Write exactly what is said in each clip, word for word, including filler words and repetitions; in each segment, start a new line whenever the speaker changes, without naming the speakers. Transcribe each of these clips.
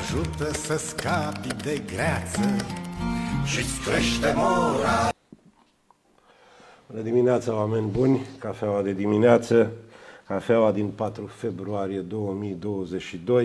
ajută să scapi de greață și-ți crește mora.
Bună dimineața, oameni buni! Cafeaua de dimineață, cafeaua din patru februarie două mii douăzeci și doi.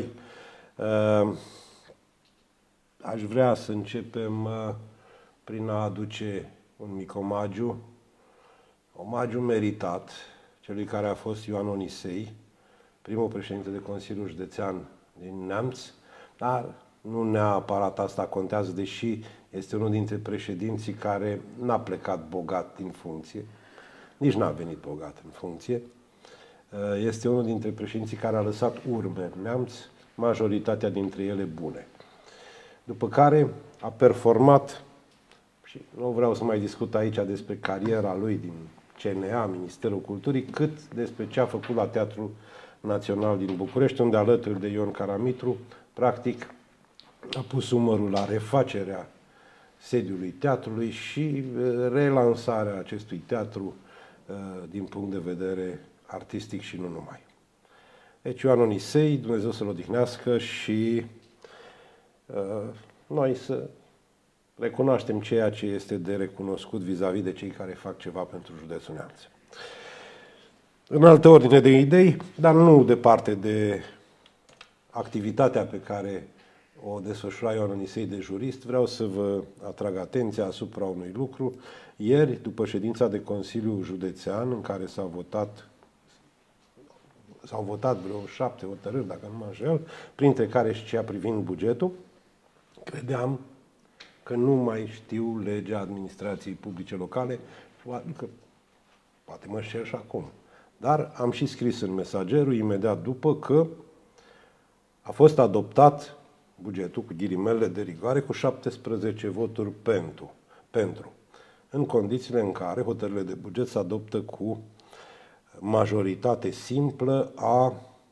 Aș vrea să începem prin a aduce un mic omagiu, omagiu meritat celui care a fost Ioan Onisei, primul președinte de Consiliul Județean din Neamț, dar nu neapărat asta contează, deși este unul dintre președinții care n-a plecat bogat din funcție, nici n-a venit bogat în funcție. Este unul dintre președinții care a lăsat urme în Neamț, majoritatea dintre ele bune. După care a performat, și nu vreau să mai discut aici despre cariera lui din C N A, Ministerul Culturii, cât despre ce a făcut la Teatrul Național din București, unde alături de Ion Caramitru, practic, a pus umărul la refacerea sediului teatrului și relansarea acestui teatru din punct de vedere artistic și nu numai. Deci Ioan Onisei, Dumnezeu să-l odihnească și uh, noi să recunoaștem ceea ce este de recunoscut vis-a-vis de cei care fac ceva pentru județul Neamț. În altă ordine de idei, dar nu departe de activitatea pe care o desfășura Ioan Onisei de jurist, vreau să vă atrag atenția asupra unui lucru. Ieri, după ședința de Consiliu Județean, în care s-a votat, s-au votat vreo șapte hotărâri, dacă nu mă înșel, printre care și cea privind bugetul, credeam că nu mai știu legea administrației publice locale, că poate mă șer și acum. Dar am și scris în Mesagerul, imediat după, că a fost adoptat bugetul, cu ghilimele de rigoare, cu șaptesprezece voturi pentru, pentru, în condițiile în care hotărârile de buget se adoptă cu majoritate simplă a,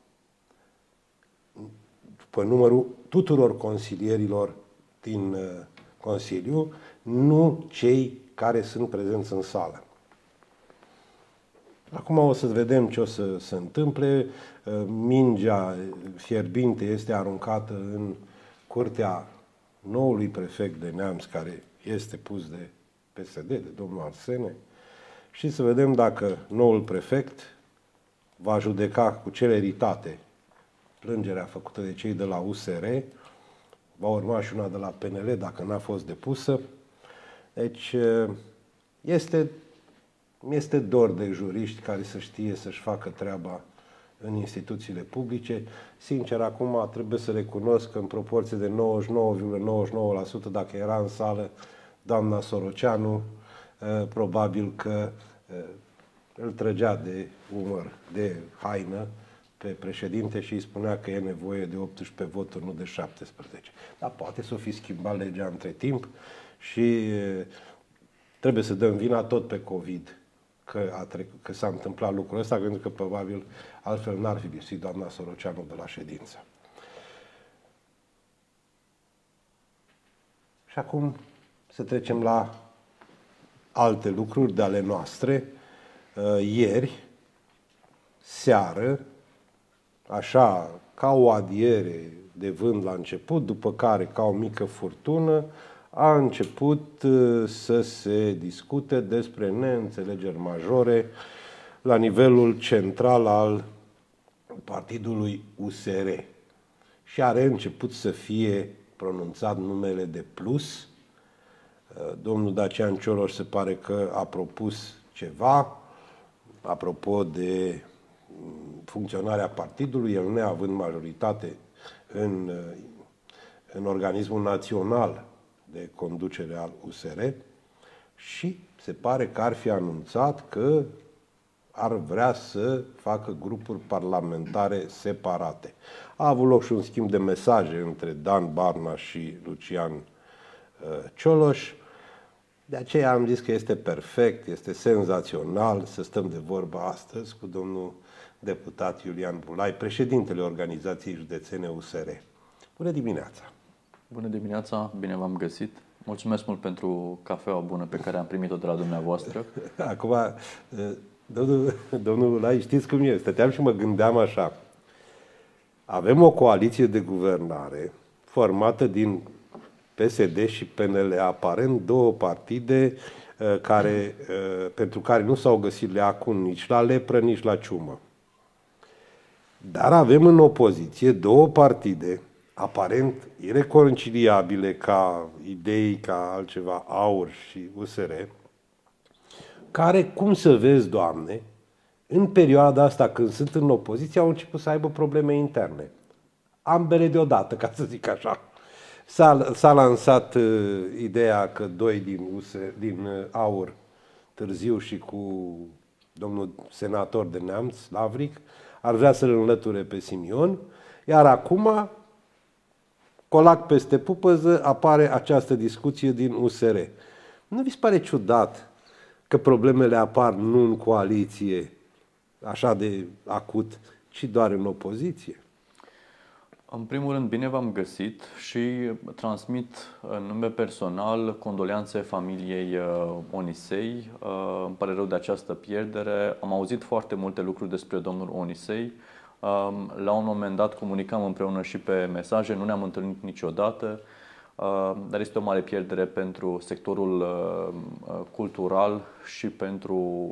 după numărul tuturor consilierilor din Consiliu, nu cei care sunt prezenți în sală. Acum o să vedem ce o să se întâmple. Mingea fierbinte este aruncată în curtea noului prefect de Neamț, care este pus de P S D, de domnul Arsene, și să vedem dacă noul prefect va judeca cu celeritate plângerea făcută de cei de la U S R, va urma și una de la P N L dacă n-a fost depusă. Deci este, este dor de juriști care să știe să-și facă treaba în instituțiile publice. Sincer, acum trebuie să recunosc că în proporție de nouăzeci și nouă virgulă nouăzeci și nouă la sută, dacă era în sală doamna Soroceanu, probabil că îl trăgea de umăr, de haină pe președinte și îi spunea că e nevoie de optsprezece voturi, nu de șaptesprezece. Dar poate să o fi schimbat legea între timp și trebuie să dăm vina tot pe COVID că, a trecut, că s-a întâmplat lucrul ăsta, pentru că probabil altfel n-ar fi lipsit doamna Soroceanu de la ședință. Și acum să trecem la alte lucruri de ale noastre. Ieri, seară, așa, ca o adiere de vânt la început, după care, ca o mică furtună, a început să se discute despre neînțelegeri majore la nivelul central al partidului U S R. Și are început să fie pronunțat numele de plus. Domnul Dacian Cioloș se pare că a propus ceva apropo de funcționarea partidului, el neavând majoritate în, în organismul național de conducere al U S R, și se pare că ar fi anunțat că ar vrea să facă grupuri parlamentare separate. A avut loc și un schimb de mesaje între Dan Barna și Lucian Cioloș. De aceea am zis că este perfect, este senzațional să stăm de vorbă astăzi cu domnul deputat Iulian Bulai, președintele Organizației Județene U S R. Bună dimineața! Bună
dimineața, bine v-am găsit. Mulțumesc mult pentru cafeaua bună pe care am primit-o de la dumneavoastră.
Acum, domnul, domnul Bulai, știți cum e? Stăteam și mă gândeam așa. Avem o coaliție de guvernare formată din P S D și P N L, aparent două partide uh, care, uh, pentru care nu s-au găsit leacul nici la lepră, nici la ciumă. Dar avem în opoziție două partide aparent ireconciliabile ca idei, ca altceva, AUR și U S R, care, cum să vezi, Doamne, în perioada asta când sunt în opoziție, au început să aibă probleme interne. Ambele deodată, ca să zic așa. S-a, s-a lansat uh, ideea că doi din, U S R, din uh, AUR, Târziu și cu domnul senator de Neamț, Lavric, ar vrea să-l înlăture pe Simion, iar acum, colac peste pupăză, apare această discuție din U S R. Nu vi se pare ciudat că problemele apar nu în coaliție, așa de acut, ci doar în opoziție?
În primul rând, bine v-am găsit și transmit în nume personal condoleanțe familiei Onisei. Îmi pare rău de această pierdere. Am auzit foarte multe lucruri despre domnul Onisei. La un moment dat comunicam împreună și pe mesaje, nu ne-am întâlnit niciodată, dar este o mare pierdere pentru sectorul cultural și pentru,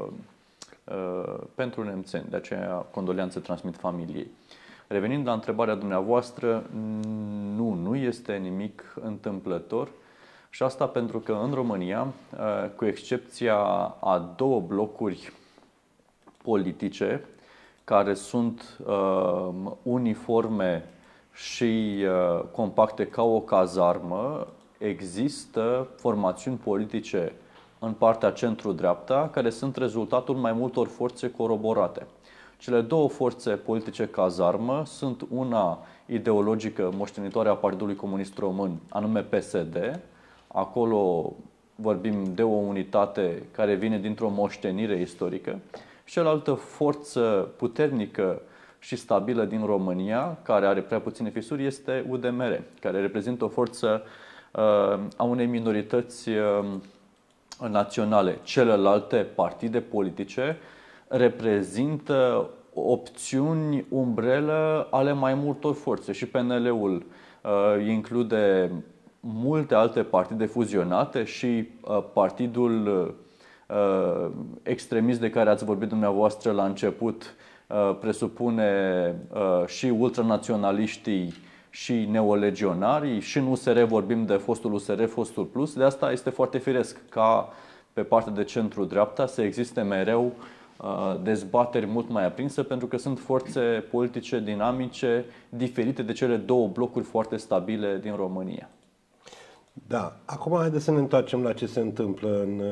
pentru nemțeni. De aceea condoleanțe transmit familiei. Revenind la întrebarea dumneavoastră, nu, nu este nimic întâmplător și asta pentru că în România, cu excepția a două blocuri politice care sunt uh, uniforme și uh, compacte ca o cazarmă, există formațiuni politice în partea centru-dreapta care sunt rezultatul mai multor forțe coroborate. Cele două forțe politice cazarmă sunt una ideologică moștenitoare a Partidului Comunist Român, anume P S D. Acolo vorbim de o unitate care vine dintr-o moștenire istorică. Și cealaltă forță puternică și stabilă din România, care are prea puține fisuri, este U D M R, care reprezintă o forță uh, a unei minorități uh, naționale. Celelalte partide politice reprezintă opțiuni umbrelă ale mai multor forțe și P N L-ul uh, include multe alte partide fuzionate și uh, partidul uh, extremist de care ați vorbit dumneavoastră la început uh, presupune uh, și ultranaționaliștii și neolegionarii, și în U S R vorbim de fostul U S R, fostul Plus. De asta este foarte firesc ca pe partea de centru-dreapta să existe mereu dezbateri mult mai aprinse, pentru că sunt forțe politice dinamice diferite de cele două blocuri foarte stabile din România.
Da. Acum haideți să ne întoarcem la ce se întâmplă în,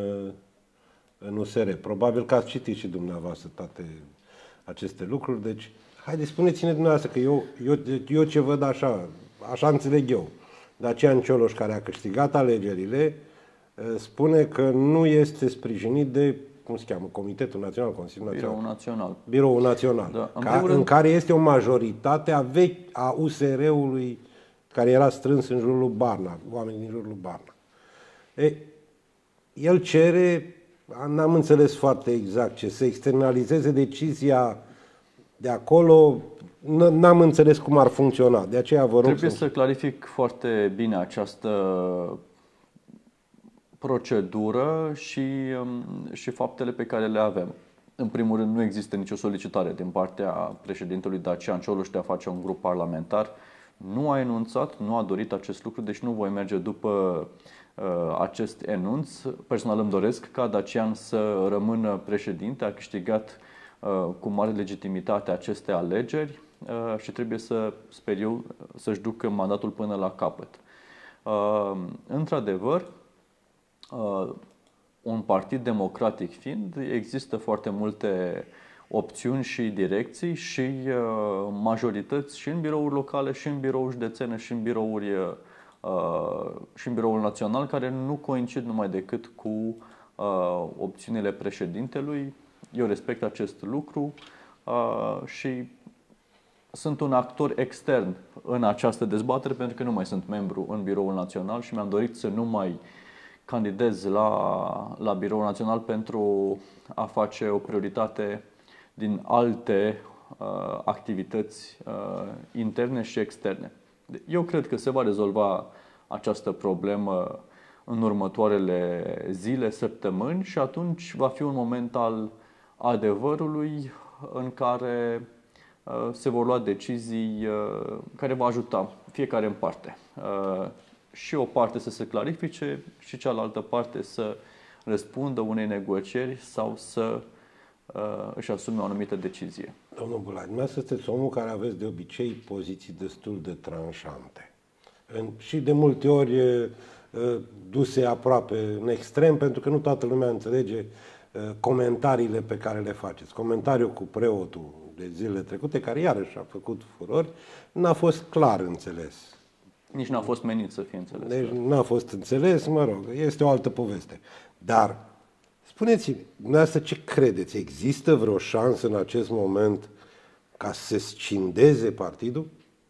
în U S R. Probabil că ați citit și dumneavoastră toate aceste lucruri, deci haideți, spuneți-ne dumneavoastră că eu, eu, eu ce văd așa, așa înțeleg eu. Dacian Cioloș, care a câștigat alegerile, spune că nu este sprijinit de, cum se cheamă, Comitetul Național, Consiliul Național.
Biroul Național.
Biroul Național, da, în, ca,
rând...
în care este o majoritate a, vechi, a U S R-ului care era strâns în jurul lui Barna, oamenii din jurul lui Barna. E, el cere, n-am înțeles foarte exact ce, să externalizeze decizia de acolo, n-am înțeles cum ar funcționa, de aceea vă rog
Trebuie
să...
să clarific foarte bine această procedură și, și faptele pe care le avem. În primul rând, nu există nicio solicitare din partea președintelui Dacian Cioloș de a face un grup parlamentar. Nu a enunțat, nu a dorit acest lucru, deci nu voi merge după uh, acest enunț. Personal îmi doresc ca Dacian să rămână președinte, a câștigat uh, cu mare legitimitate aceste alegeri uh, și trebuie să, sper eu, să-și ducă mandatul până la capăt. Uh, într-adevăr, uh, un partid democratic fiind, există foarte multe opțiuni și direcții și uh, majorități și în birouri locale, și în birouri județene, și în birouri uh, și în biroul național, care nu coincid numai decât cu uh, opțiunile președintelui. Eu respect acest lucru uh, și sunt un actor extern în această dezbatere, pentru că nu mai sunt membru în biroul național și mi-am dorit să nu mai candidez la, la biroul național pentru a face o prioritate din alte uh, activități uh, interne și externe. Eu cred că se va rezolva această problemă în următoarele zile, săptămâni și atunci va fi un moment al adevărului în care se vor lua decizii care va ajuta fiecare în parte. Și o parte să se clarifice și cealaltă parte să răspundă unei negocieri sau să își asume o anumită decizie.
Domnul Bulai, dumneavoastră sunteți omul care aveți de obicei poziții destul de tranșante. Și de multe ori duse aproape în extrem, pentru că nu toată lumea înțelege comentariile pe care le faceți. Comentariul cu preotul de zilele trecute, care iarăși a făcut furori, n-a fost clar înțeles.
Nici n-a fost menit să fie înțeles.
Deci n-a fost înțeles, mă rog, este o altă poveste. Dar, spuneți-mi, dumneavoastră ce credeți? Există vreo șansă în acest moment ca să se scindeze partidul?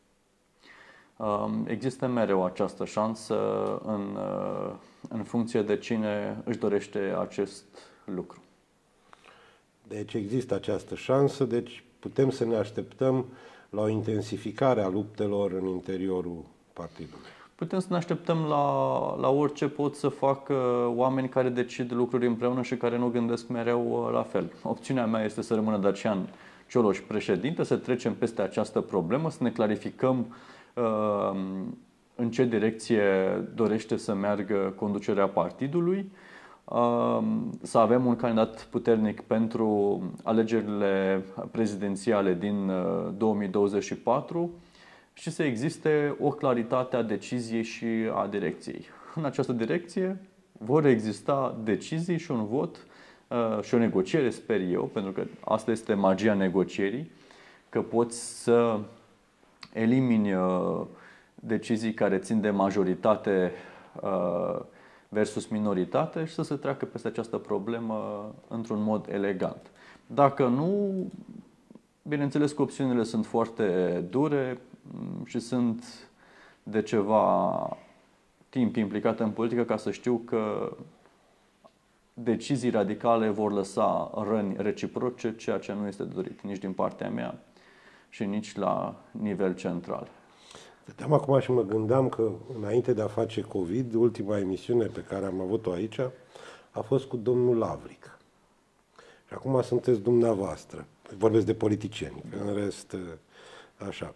Există mereu această șansă în, în funcție de cine își dorește acest lucru.
Deci există această șansă, deci putem să ne așteptăm la o intensificare a luptelor în interiorul partidului.
Putem să ne așteptăm la, la orice pot să facă oameni care decid lucruri împreună și care nu gândesc mereu la fel. Opțiunea mea este să rămână Dacian Cioloș președinte, să trecem peste această problemă, să ne clarificăm uh, în ce direcție dorește să meargă conducerea partidului, uh, să avem un candidat puternic pentru alegerile prezidențiale din uh, două mii douăzeci și patru și să existe o claritate a deciziei și a direcției. În această direcție vor exista decizii și un vot uh, și o negociere, sper eu, pentru că asta este magia negocierii, că poți să elimini uh, decizii care țin de majoritate uh, versus minoritate și să se treacă peste această problemă într-un mod elegant. Dacă nu, bineînțeles că opțiunile sunt foarte dure și sunt de ceva timp implicată în politică ca să știu că decizii radicale vor lăsa răni reciproce, ceea ce nu este dorit nici din partea mea și nici la nivel central.
Stăteam acum și mă gândeam că înainte de a face COVID, ultima emisiune pe care am avut-o aici a fost cu domnul Lavric. Și acum sunteți dumneavoastră. Vorbesc de politicieni, în rest, așa.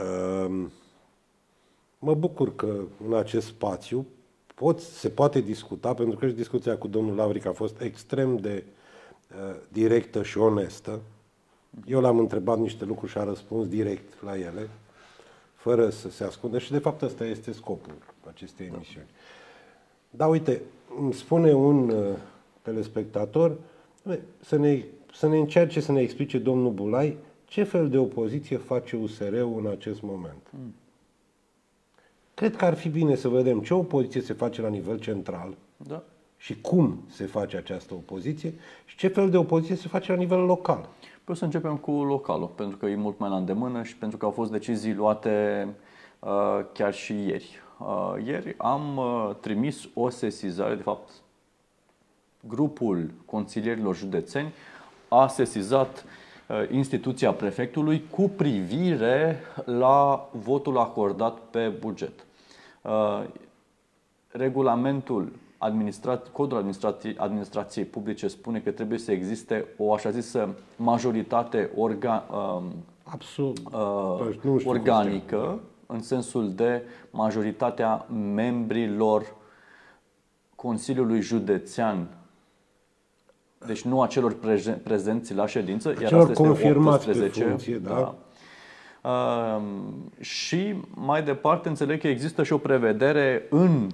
Mă bucur că în acest spațiu pot, se poate discuta, pentru că și discuția cu domnul Lavric a fost extrem de uh, directă și onestă. Eu l-am întrebat niște lucruri și a răspuns direct la ele, fără să se ascundă și de fapt ăsta este scopul acestei emisiuni. Dar uite, îmi spune un uh, telespectator să ne, să ne încerce să ne explice domnul Bulai ce fel de opoziție face U S R-ul în acest moment. Mm. Cred că ar fi bine să vedem ce opoziție se face la nivel central,
da,
și cum se face această opoziție și ce fel de opoziție se face la nivel local.
Păi o să începem cu localul, pentru că e mult mai la îndemână și pentru că au fost decizii luate uh, chiar și ieri. Uh, ieri am uh, trimis o sesizare, de fapt grupul consilierilor județeni a sesizat uh, instituția prefectului cu privire la votul acordat pe buget. Uh, regulamentul Administrat, codul administrației, administrației publice spune că trebuie să existe o așa zisă majoritate orga, uh,
Absolut.
Uh, nu organică, în sensul de majoritatea membrilor Consiliului Județean, deci nu a celor prezenți la ședință,
iar asta este confirmați
optsprezece,
pe funcție, da.
Da. Uh, și mai departe înțeleg că există și o prevedere în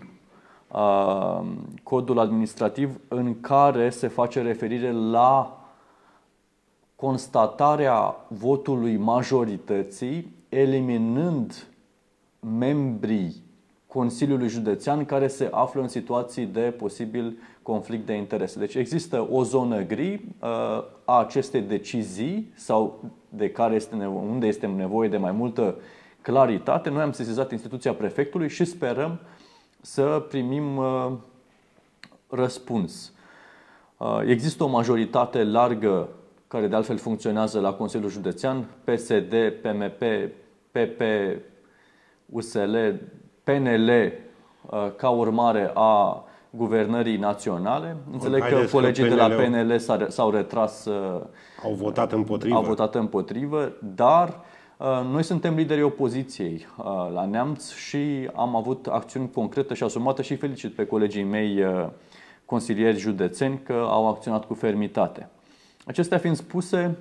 codul administrativ în care se face referire la constatarea votului majorității, eliminând membrii Consiliului Județean care se află în situații de posibil conflict de interese. Deci există o zonă gri a acestei decizii sau de care este nevo- unde este nevoie de mai multă claritate. Noi am sesizat instituția prefectului și sperăm să primim uh, răspuns. Uh, există o majoritate largă care de altfel funcționează la Consiliul Județean, P S D, P M P, P P, U S L, P N L ca urmare a guvernării naționale. Înțeleg că colegii de la P N L s-au retras,
au votat împotrivă.
Au votat împotrivă, dar noi suntem liderii opoziției la Neamț și am avut acțiuni concrete și asumate și felicit pe colegii mei consilieri județeni că au acționat cu fermitate. Acestea fiind spuse,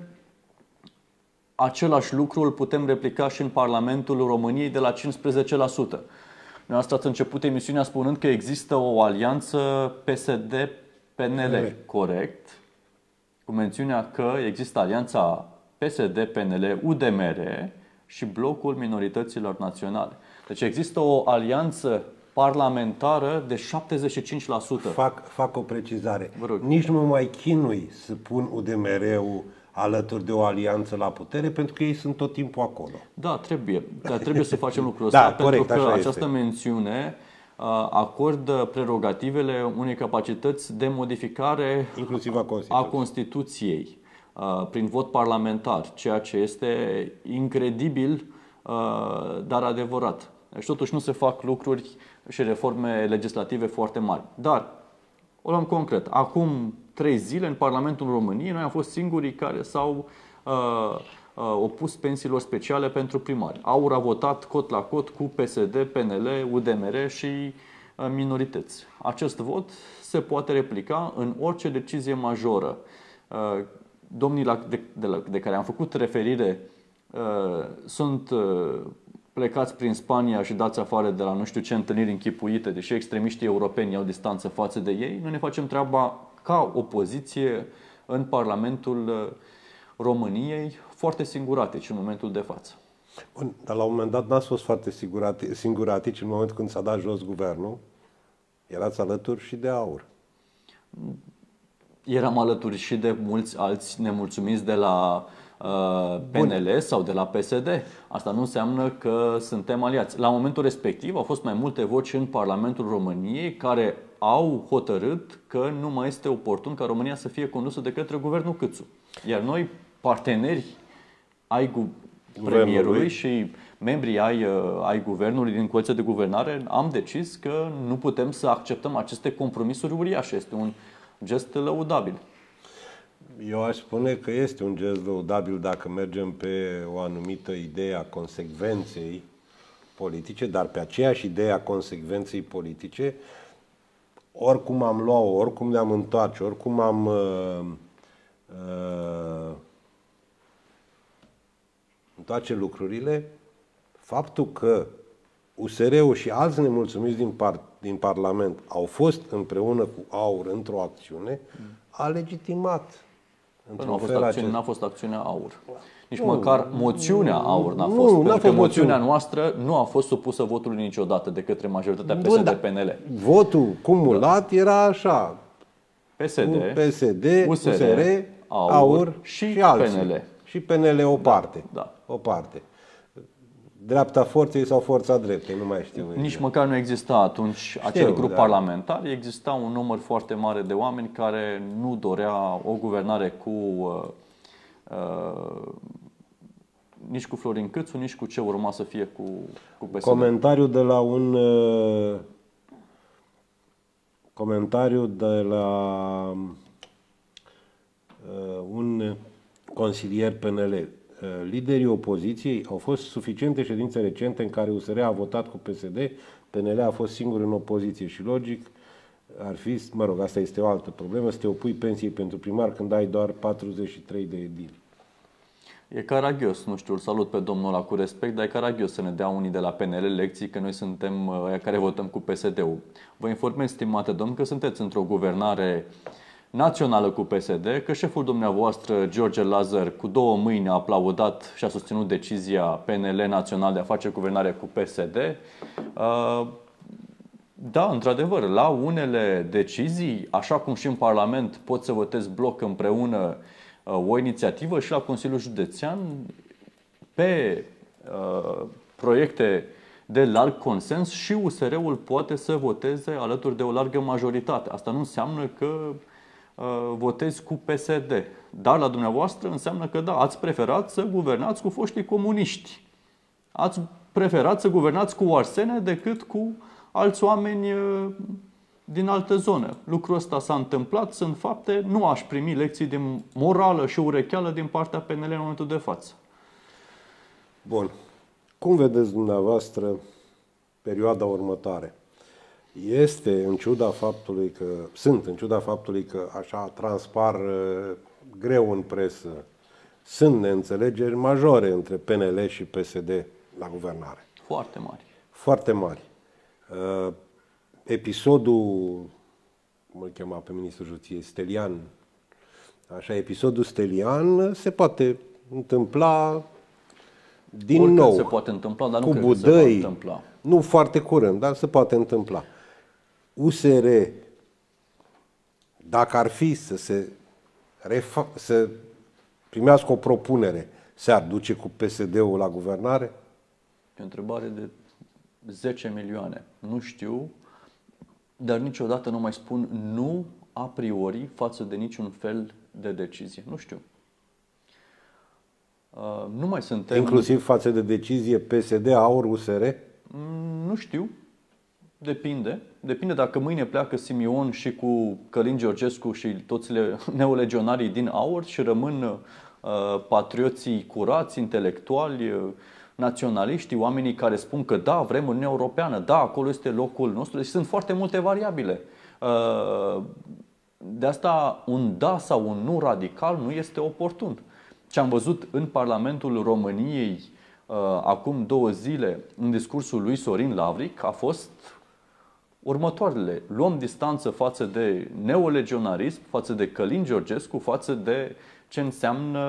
același lucru îl putem replica și în Parlamentul României de la cincisprezece la sută. Noi asta ați început emisiunea spunând că există o alianță P S D P N L, corect, cu mențiunea că există alianța P S D P N L U D M R și blocul minorităților naționale. Deci există o alianță parlamentară de șaptezeci și cinci la sută.
Fac, fac o precizare. Nici nu mă mai chinui să pun U D M R-ul alături de o alianță la putere, pentru că ei sunt tot timpul acolo.
Da, trebuie. Dar trebuie să facem lucrul ăsta, da, pentru
corect,
că această este. mențiune acordă prerogativele unei capacități de modificare
inclusiv a Constituției.
a Constituției prin vot parlamentar, ceea ce este incredibil, dar adevărat. Deci totuși nu se fac lucruri și reforme legislative foarte mari. Dar, o luăm concret, acum trei zile în Parlamentul României noi am fost singurii care s-au uh, uh, opus pensiilor speciale pentru primari. AUR a votat cot la cot cu P S D, P N L, U D M R și uh, minorități. Acest vot se poate replica în orice decizie majoră. Uh, domnii la, de, de, la, de care am făcut referire uh, sunt uh, plecați prin Spania și dați afară de la nu știu ce întâlniri închipuite, deși extremiștii europeni au distanță față de ei. Noi ne facem treaba ca opoziție în Parlamentul României, foarte singuratici în momentul de față.
Bun, dar la un moment dat n-ați fost foarte singuratici în momentul când s-a dat jos guvernul. Erați alături și de AUR.
Eram alături și de mulți alți nemulțumiți de la uh, P N L Bun. sau de la P S D. Asta nu înseamnă că suntem aliați. La momentul respectiv au fost mai multe voci în Parlamentul României care au hotărât că nu mai este oportun ca România să fie condusă de către guvernul Câțu. Iar noi, parteneri ai gu premierului și membrii ai, ai guvernului din coaliția de guvernare, am decis că nu putem să acceptăm aceste compromisuri uriașe. Este un gest lăudabil.
Eu aș spune că este un gest lăudabil dacă mergem pe o anumită idee a consecvenței politice, dar pe aceeași idee a consecvenței politice, oricum am luat-o, oricum ne-am întoarce, oricum am uh, uh, întoarce lucrurile, faptul că U S R-ul și alți nemulțumiți din, par, din Parlament au fost împreună cu AUR într-o acțiune, a legitimat.
Nu a fost acțiune, n-a fost acțiunea AUR. Nici nu, măcar moțiunea AUR n-a fost. Nu, pentru că fost moțiunea noastră nu a fost supusă votului niciodată de către majoritatea P S D P N L.
Votul cumulat da. era așa.
P S D,
P S D U S R, AUR, AUR și, și alții. P N L. Și P N L o parte.
Da,
da. O parte. Dreapta forței sau forța dreptei, nu mai știu.
Nici măcar nu exista atunci știu, acel grup da. parlamentar. Exista un număr foarte mare de oameni care nu dorea o guvernare cu uh, uh, nici cu Florin Câțu, nici cu ce urma să fie cu, cu P S D.
Comentariu de la un uh, comentariu de la uh, un consilier P N L. Liderii opoziției au fost suficiente ședințe recente în care U S R a votat cu P S D, P N L a fost singur în opoziție și logic ar fi, mă rog, asta este o altă problemă, să te opui pensiei pentru primar când ai doar patruzeci și trei de edili.
E caragios, nu știu, îl salut pe domnul ăla cu respect, dar e caragios să ne dea unii de la P N L lecții că noi suntem aia care votăm cu P S D-ul. Vă informez, stimate domn, că sunteți într-o guvernare națională cu P S D, că șeful dumneavoastră, George Lazar, cu două mâini a aplaudat și a susținut decizia P N L național de a face guvernare cu P S D. Da, într-adevăr, la unele decizii, așa cum și în Parlament pot să votez bloc împreună o inițiativă și la Consiliul Județean pe uh, proiecte de larg consens și U S R-ul poate să voteze alături de o largă majoritate. Asta nu înseamnă că votezi cu P S D. Dar la dumneavoastră înseamnă că da, ați preferat să guvernați cu foștii comuniști. Ați preferat să guvernați cu Arsene decât cu alți oameni din alte zone. Lucrul ăsta s-a întâmplat, sunt fapte, nu aș primi lecții de morală și urecheală din partea P N L în momentul de față.
Bun. Cum vedeți dumneavoastră perioada următoare? Este, în ciuda faptului că, sunt, în ciuda faptului că așa transpar greu în presă, sunt neînțelegeri majore între P N L și P S D la guvernare.
Foarte mari.
Foarte mari. Uh, episodul, cum îl chema pe ministrul justiției, Stelian, așa, episodul Stelian se poate întâmpla din
Oricând
nou.
se poate întâmpla, dar nu
cu
cred
Budăi,
că se va întâmpla.
Nu foarte curând, dar se poate întâmpla. U S R, dacă ar fi să se refa- să primească o propunere, se-ar duce cu P S D-ul la guvernare?
E o întrebare de zece milioane. Nu știu, dar niciodată nu mai spun nu a priori față de niciun fel de decizie. Nu știu. Uh, nu mai suntem...
Inclusiv față de decizie P S D, AUR, U S R?
Mm, nu știu. Depinde. Depinde dacă mâine pleacă Simion și cu Călin Georgescu și toți neolegionarii din AUR și rămân uh, patrioții curați, intelectuali, uh, naționaliștii, oamenii care spun că da, vrem Uniunea Europeană, da, acolo este locul nostru. Deci sunt foarte multe variabile. Uh, de asta un da sau un nu radical nu este oportun. Ce am văzut în Parlamentul României uh, acum două zile în discursul lui Sorin Lavric a fost următoarele. Luăm distanță față de neolegionarism, față de Călin Georgescu, față de ce înseamnă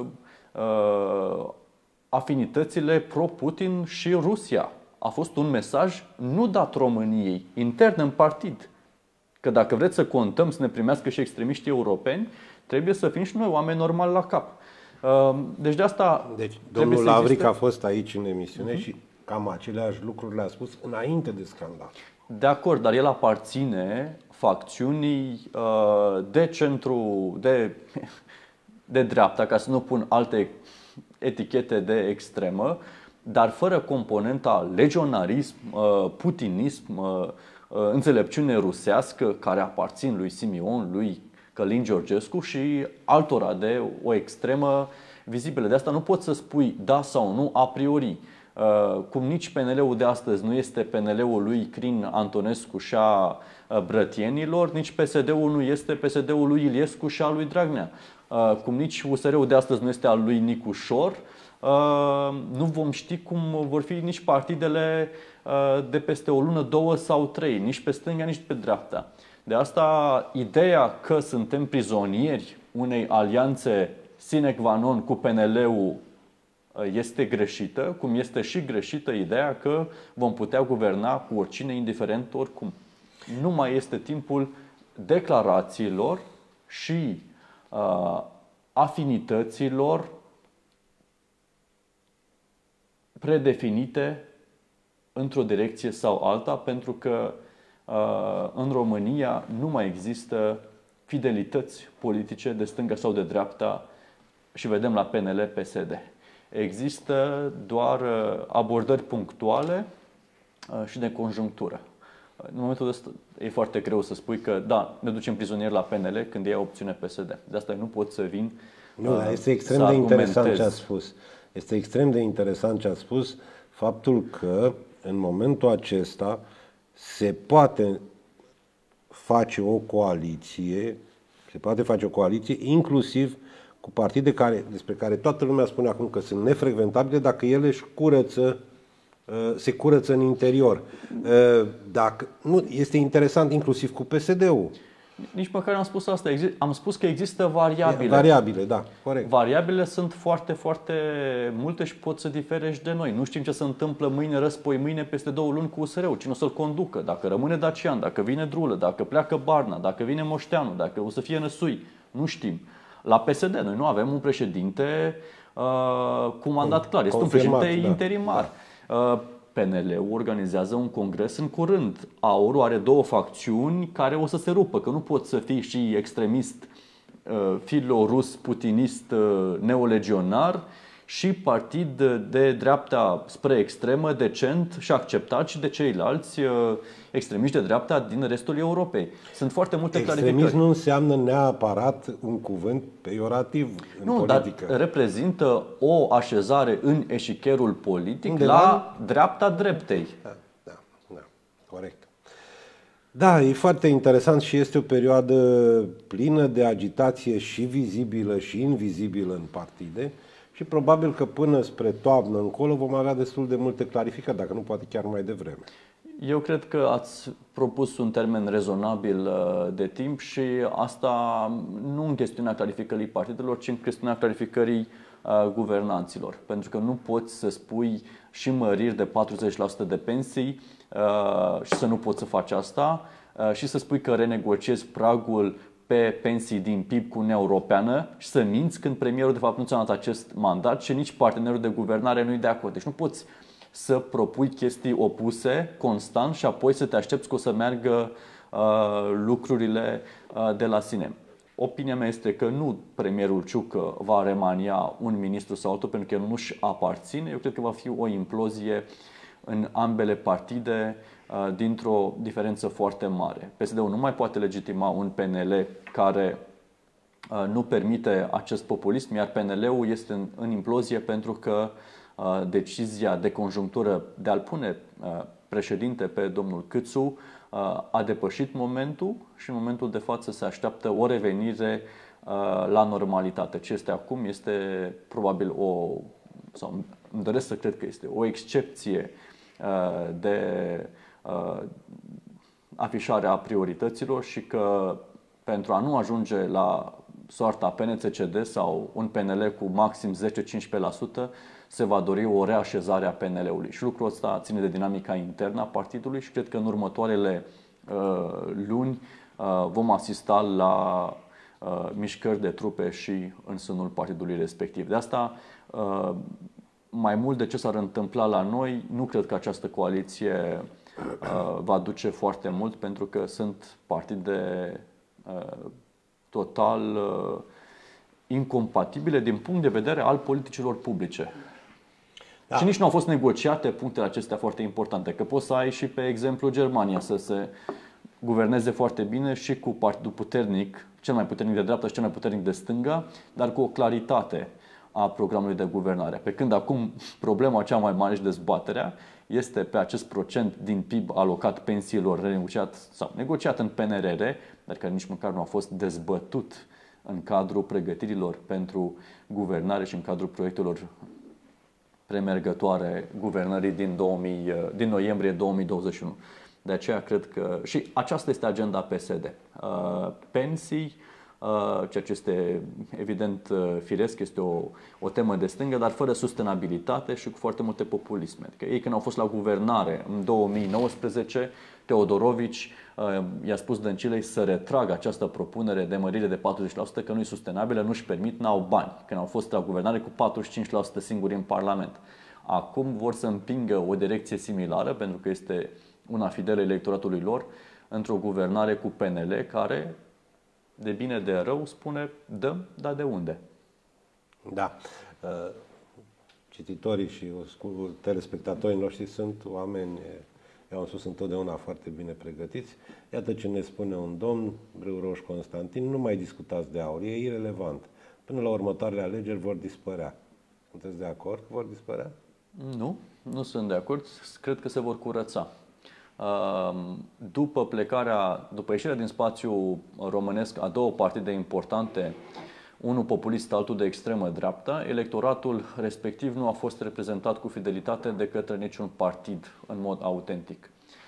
uh, afinitățile pro-Putin și Rusia. A fost un mesaj nu dat României, intern în partid. Că dacă vreți să contăm să ne primească și extremiștii europeni, trebuie să fim și noi oameni normali la cap. Deci de asta...
Deci domnul Lavric existe... a fost aici în emisiune uh-huh. și cam aceleași lucruri le-a spus înainte de scandal.
De acord, dar el aparține facțiunii de centru, de, de dreapta, ca să nu pun alte etichete de extremă, dar fără componenta legionarism, putinism, înțelepciune rusească, care aparțin lui Simion, lui Călin Georgescu și altora de o extremă vizibilă. De asta nu poți să spui da sau nu a priori. Cum nici P N L-ul de astăzi nu este P N L-ul lui Crin Antonescu și a brătienilor, nici P S D-ul nu este P S D-ul lui Iliescu și al lui Dragnea. Cum nici U S R-ul de astăzi nu este al lui Nicușor, nu vom ști cum vor fi nici partidele de peste o lună, două sau trei, nici pe stânga, nici pe dreapta. De asta, ideea că suntem prizonieri unei alianțe sine qua non cu P N L-ul este greșită, cum este și greșită ideea că vom putea guverna cu oricine, indiferent oricum. Nu mai este timpul declarațiilor și uh, afinităților predefinite într-o direcție sau alta, pentru că uh, în România nu mai există fidelități politice de stânga sau de dreapta și vedem la P N L, P S D. Există doar abordări punctuale și de conjunctură. În momentul ăsta e foarte greu să spui că da, ne ducem prizonieri la P N L când e opțiune P S D. De asta nu pot să vin.
Nu, dar este extrem de interesant ce a spus. Este extrem de interesant ce a spus, faptul că în momentul acesta se poate face o coaliție, se poate face o coaliție inclusiv cu partide care, despre care toată lumea spune acum că sunt nefrecventabile dacă ele își curăță, se curăță în interior. Dacă, nu, este interesant inclusiv cu P S D-ul.
Nici măcar am spus asta. Am spus că există variabile.
Variabile, da, corect.
Variabile sunt foarte, foarte multe și pot să difere și de noi. Nu știm ce se întâmplă mâine, răspoi mâine, peste două luni cu U S R-ul. Cine o să-l conducă? Dacă rămâne Dacian, dacă vine Drulă, dacă pleacă Barna, dacă vine Moșteanu, dacă o să fie Năsui. Nu știm. La P S D noi nu avem un președinte uh, cu mandat clar. Este confirmat, un președinte da, interimar. Da. Uh, P N L-ul organizează un congres în curând. AUR are două facțiuni care o să se rupă, că nu poți să fii și extremist uh, filo-rus, putinist, uh, neolegionar și partid de dreapta spre extremă, decent și acceptat și de ceilalți extremiști de dreapta din restul Europei. Sunt foarte multe
Extremism
clarificări.
nu înseamnă neapărat un cuvânt peiorativ în
nu,
politică.
Dar reprezintă o așezare în eșicherul politic
Undeva?
la dreapta dreptei.
Da, da, da, corect. Da, e foarte interesant și este o perioadă plină de agitație și vizibilă și invizibilă în partide și probabil că până spre toamnă încolo vom avea destul de multe clarificări, dacă nu poate chiar mai devreme.
Eu cred că ați propus un termen rezonabil de timp și asta nu în chestiunea clarificării partidelor, ci în chestiunea clarificării guvernanților. Pentru că nu poți să spui și măriri de patruzeci la sută de pensii și să nu poți să faci asta și să spui că renegociezi pragul pe pensii din P I B cu Uniunea Europeană și să minți când premierul de fapt nu ți-a dat acest mandat și nici partenerul de guvernare nu-i de acord. Deci nu poți să propui chestii opuse constant și apoi să te aștepți că o să meargă uh, lucrurile uh, de la sine. Opinia mea este că nu premierul Ciucă va remania un ministru sau altul pentru că el nu-și aparține. Eu cred că va fi o implozie în ambele partide uh, dintr-o diferență foarte mare. P S D-ul nu mai poate legitima un P N L care uh, nu permite acest populism, iar P N L-ul este în, în implozie pentru că decizia de conjunctură de a-l pune președinte pe domnul Câțu a depășit momentul și în momentul de față se așteaptă o revenire la normalitate. Ce este acum este probabil o, sau îmi doresc să cred că este o excepție de afișare a priorităților și că pentru a nu ajunge la soarta P N C C D sau un P N L cu maxim zece-cincisprezece la sută se va dori o reașezare a P N L-ului. Și lucrul ăsta ține de dinamica internă a partidului și cred că în următoarele uh, luni uh, vom asista la uh, mișcări de trupe și în sânul partidului respectiv. De asta, uh, mai mult de ce s-ar întâmpla la noi, nu cred că această coaliție uh, va duce foarte mult, pentru că sunt partide uh, total uh, incompatibile din punct de vedere al politicilor publice. Da. Și nici nu au fost negociate punctele acestea foarte importante. Că poți să ai și pe exemplu Germania să se guverneze foarte bine și cu partidul puternic, cel mai puternic de dreapta și cel mai puternic de stânga, dar cu o claritate a programului de guvernare. Pe când acum problema cea mai mare și dezbaterea este pe acest procent din P I B alocat pensiilor renegociat sau negociat în P N R R, dar care nici măcar nu a fost dezbătut în cadrul pregătirilor pentru guvernare și în cadrul proiectelor premergătoare guvernării din, două mii, din noiembrie două mii douăzeci și unu. De aceea cred că și aceasta este agenda P S D. Pensii, ceea ce este evident firesc, este o, o temă de stângă, dar fără sustenabilitate și cu foarte multe populisme. Adică ei când au fost la guvernare în două mii nouăsprezece, Teodorovici i-a spus Dăncilei să retragă această propunere de mărire de patruzeci la sută, că nu e sustenabilă, nu-și permit, n-au bani. Când au fost la guvernare cu patruzeci și cinci la sută singuri în Parlament. Acum vor să împingă o direcție similară, pentru că este una fidelă electoratului lor, într-o guvernare cu P N L care, de bine de rău, spune dăm, dar de unde?
Da. Cititorii și telespectatorii noștri sunt oameni, eu am spus, întotdeauna foarte bine pregătiți. Iată ce ne spune un domn, Brâu Roș Constantin: nu mai discutați de aur, e irelevant. Până la următoarele alegeri vor dispărea. Sunteți de acord că vor dispărea?
Nu, nu sunt de acord. Cred că se vor curăța. După plecarea, după ieșirea din spațiul românesc a două partide importante, unul populist, altul de extremă dreaptă, electoratul respectiv nu a fost reprezentat cu fidelitate de către niciun partid în mod autentic.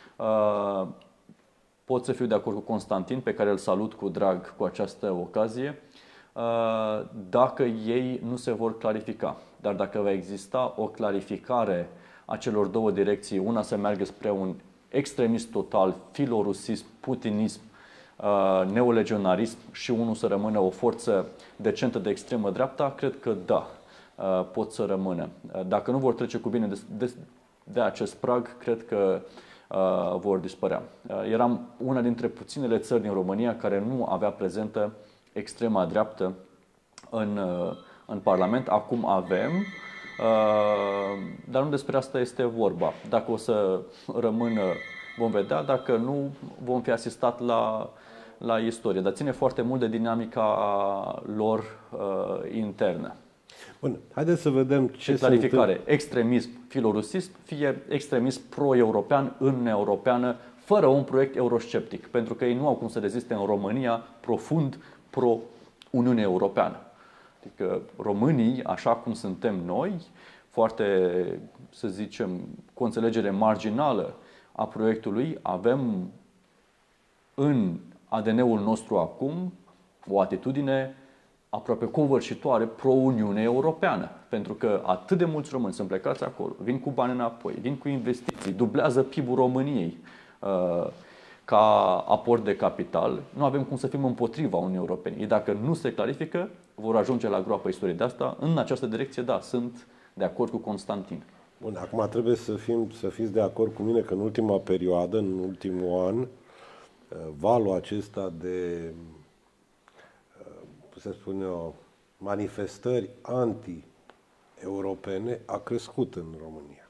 Pot să fiu de acord cu Constantin, pe care îl salut cu drag cu această ocazie, dacă ei nu se vor clarifica. Dar dacă va exista o clarificare a celor două direcții, una să meargă spre un extremism total, filorusism, putinism, neolegionarism și unul să rămână o forță decentă de extremă dreapta, cred că da, pot să rămână. Dacă nu vor trece cu bine de, de, de acest prag, cred că uh, vor dispărea. Eram una dintre puținele țări din România care nu avea prezentă extrema dreaptă în, uh, în Parlament. Acum avem Dar nu despre asta este vorba. Dacă o să rămână, vom vedea, dacă nu, vom fi asistat la, la istorie. Dar ține foarte mult de dinamica lor uh, internă.
Bun, haideți să vedem ce
și clarificare. Extremism filorusism, fie extremism pro-european în Uniunea Europeană, fără un proiect eurosceptic. Pentru că ei nu au cum să reziste în România profund pro-Uniune Europeană. Adică românii, așa cum suntem noi, foarte, să zicem, cu o înțelegere marginală a proiectului, avem în A D N-ul nostru acum o atitudine aproape covârșitoare pro-Uniune Europeană. Pentru că atât de mulți români sunt plecați acolo, vin cu bani înapoi, vin cu investiții, dublează P I B-ul României uh, ca aport de capital, nu avem cum să fim împotriva Uniunii Europene. Ei, dacă nu se clarifică, vor ajunge la groapa istoriei. De asta, în această direcție, da, sunt de acord cu Constantin.
Bun, acum trebuie să, fim, să fiți de acord cu mine că în ultima perioadă, în ultimul an, valul acesta de, să spun eu, manifestări anti-europene a crescut în România.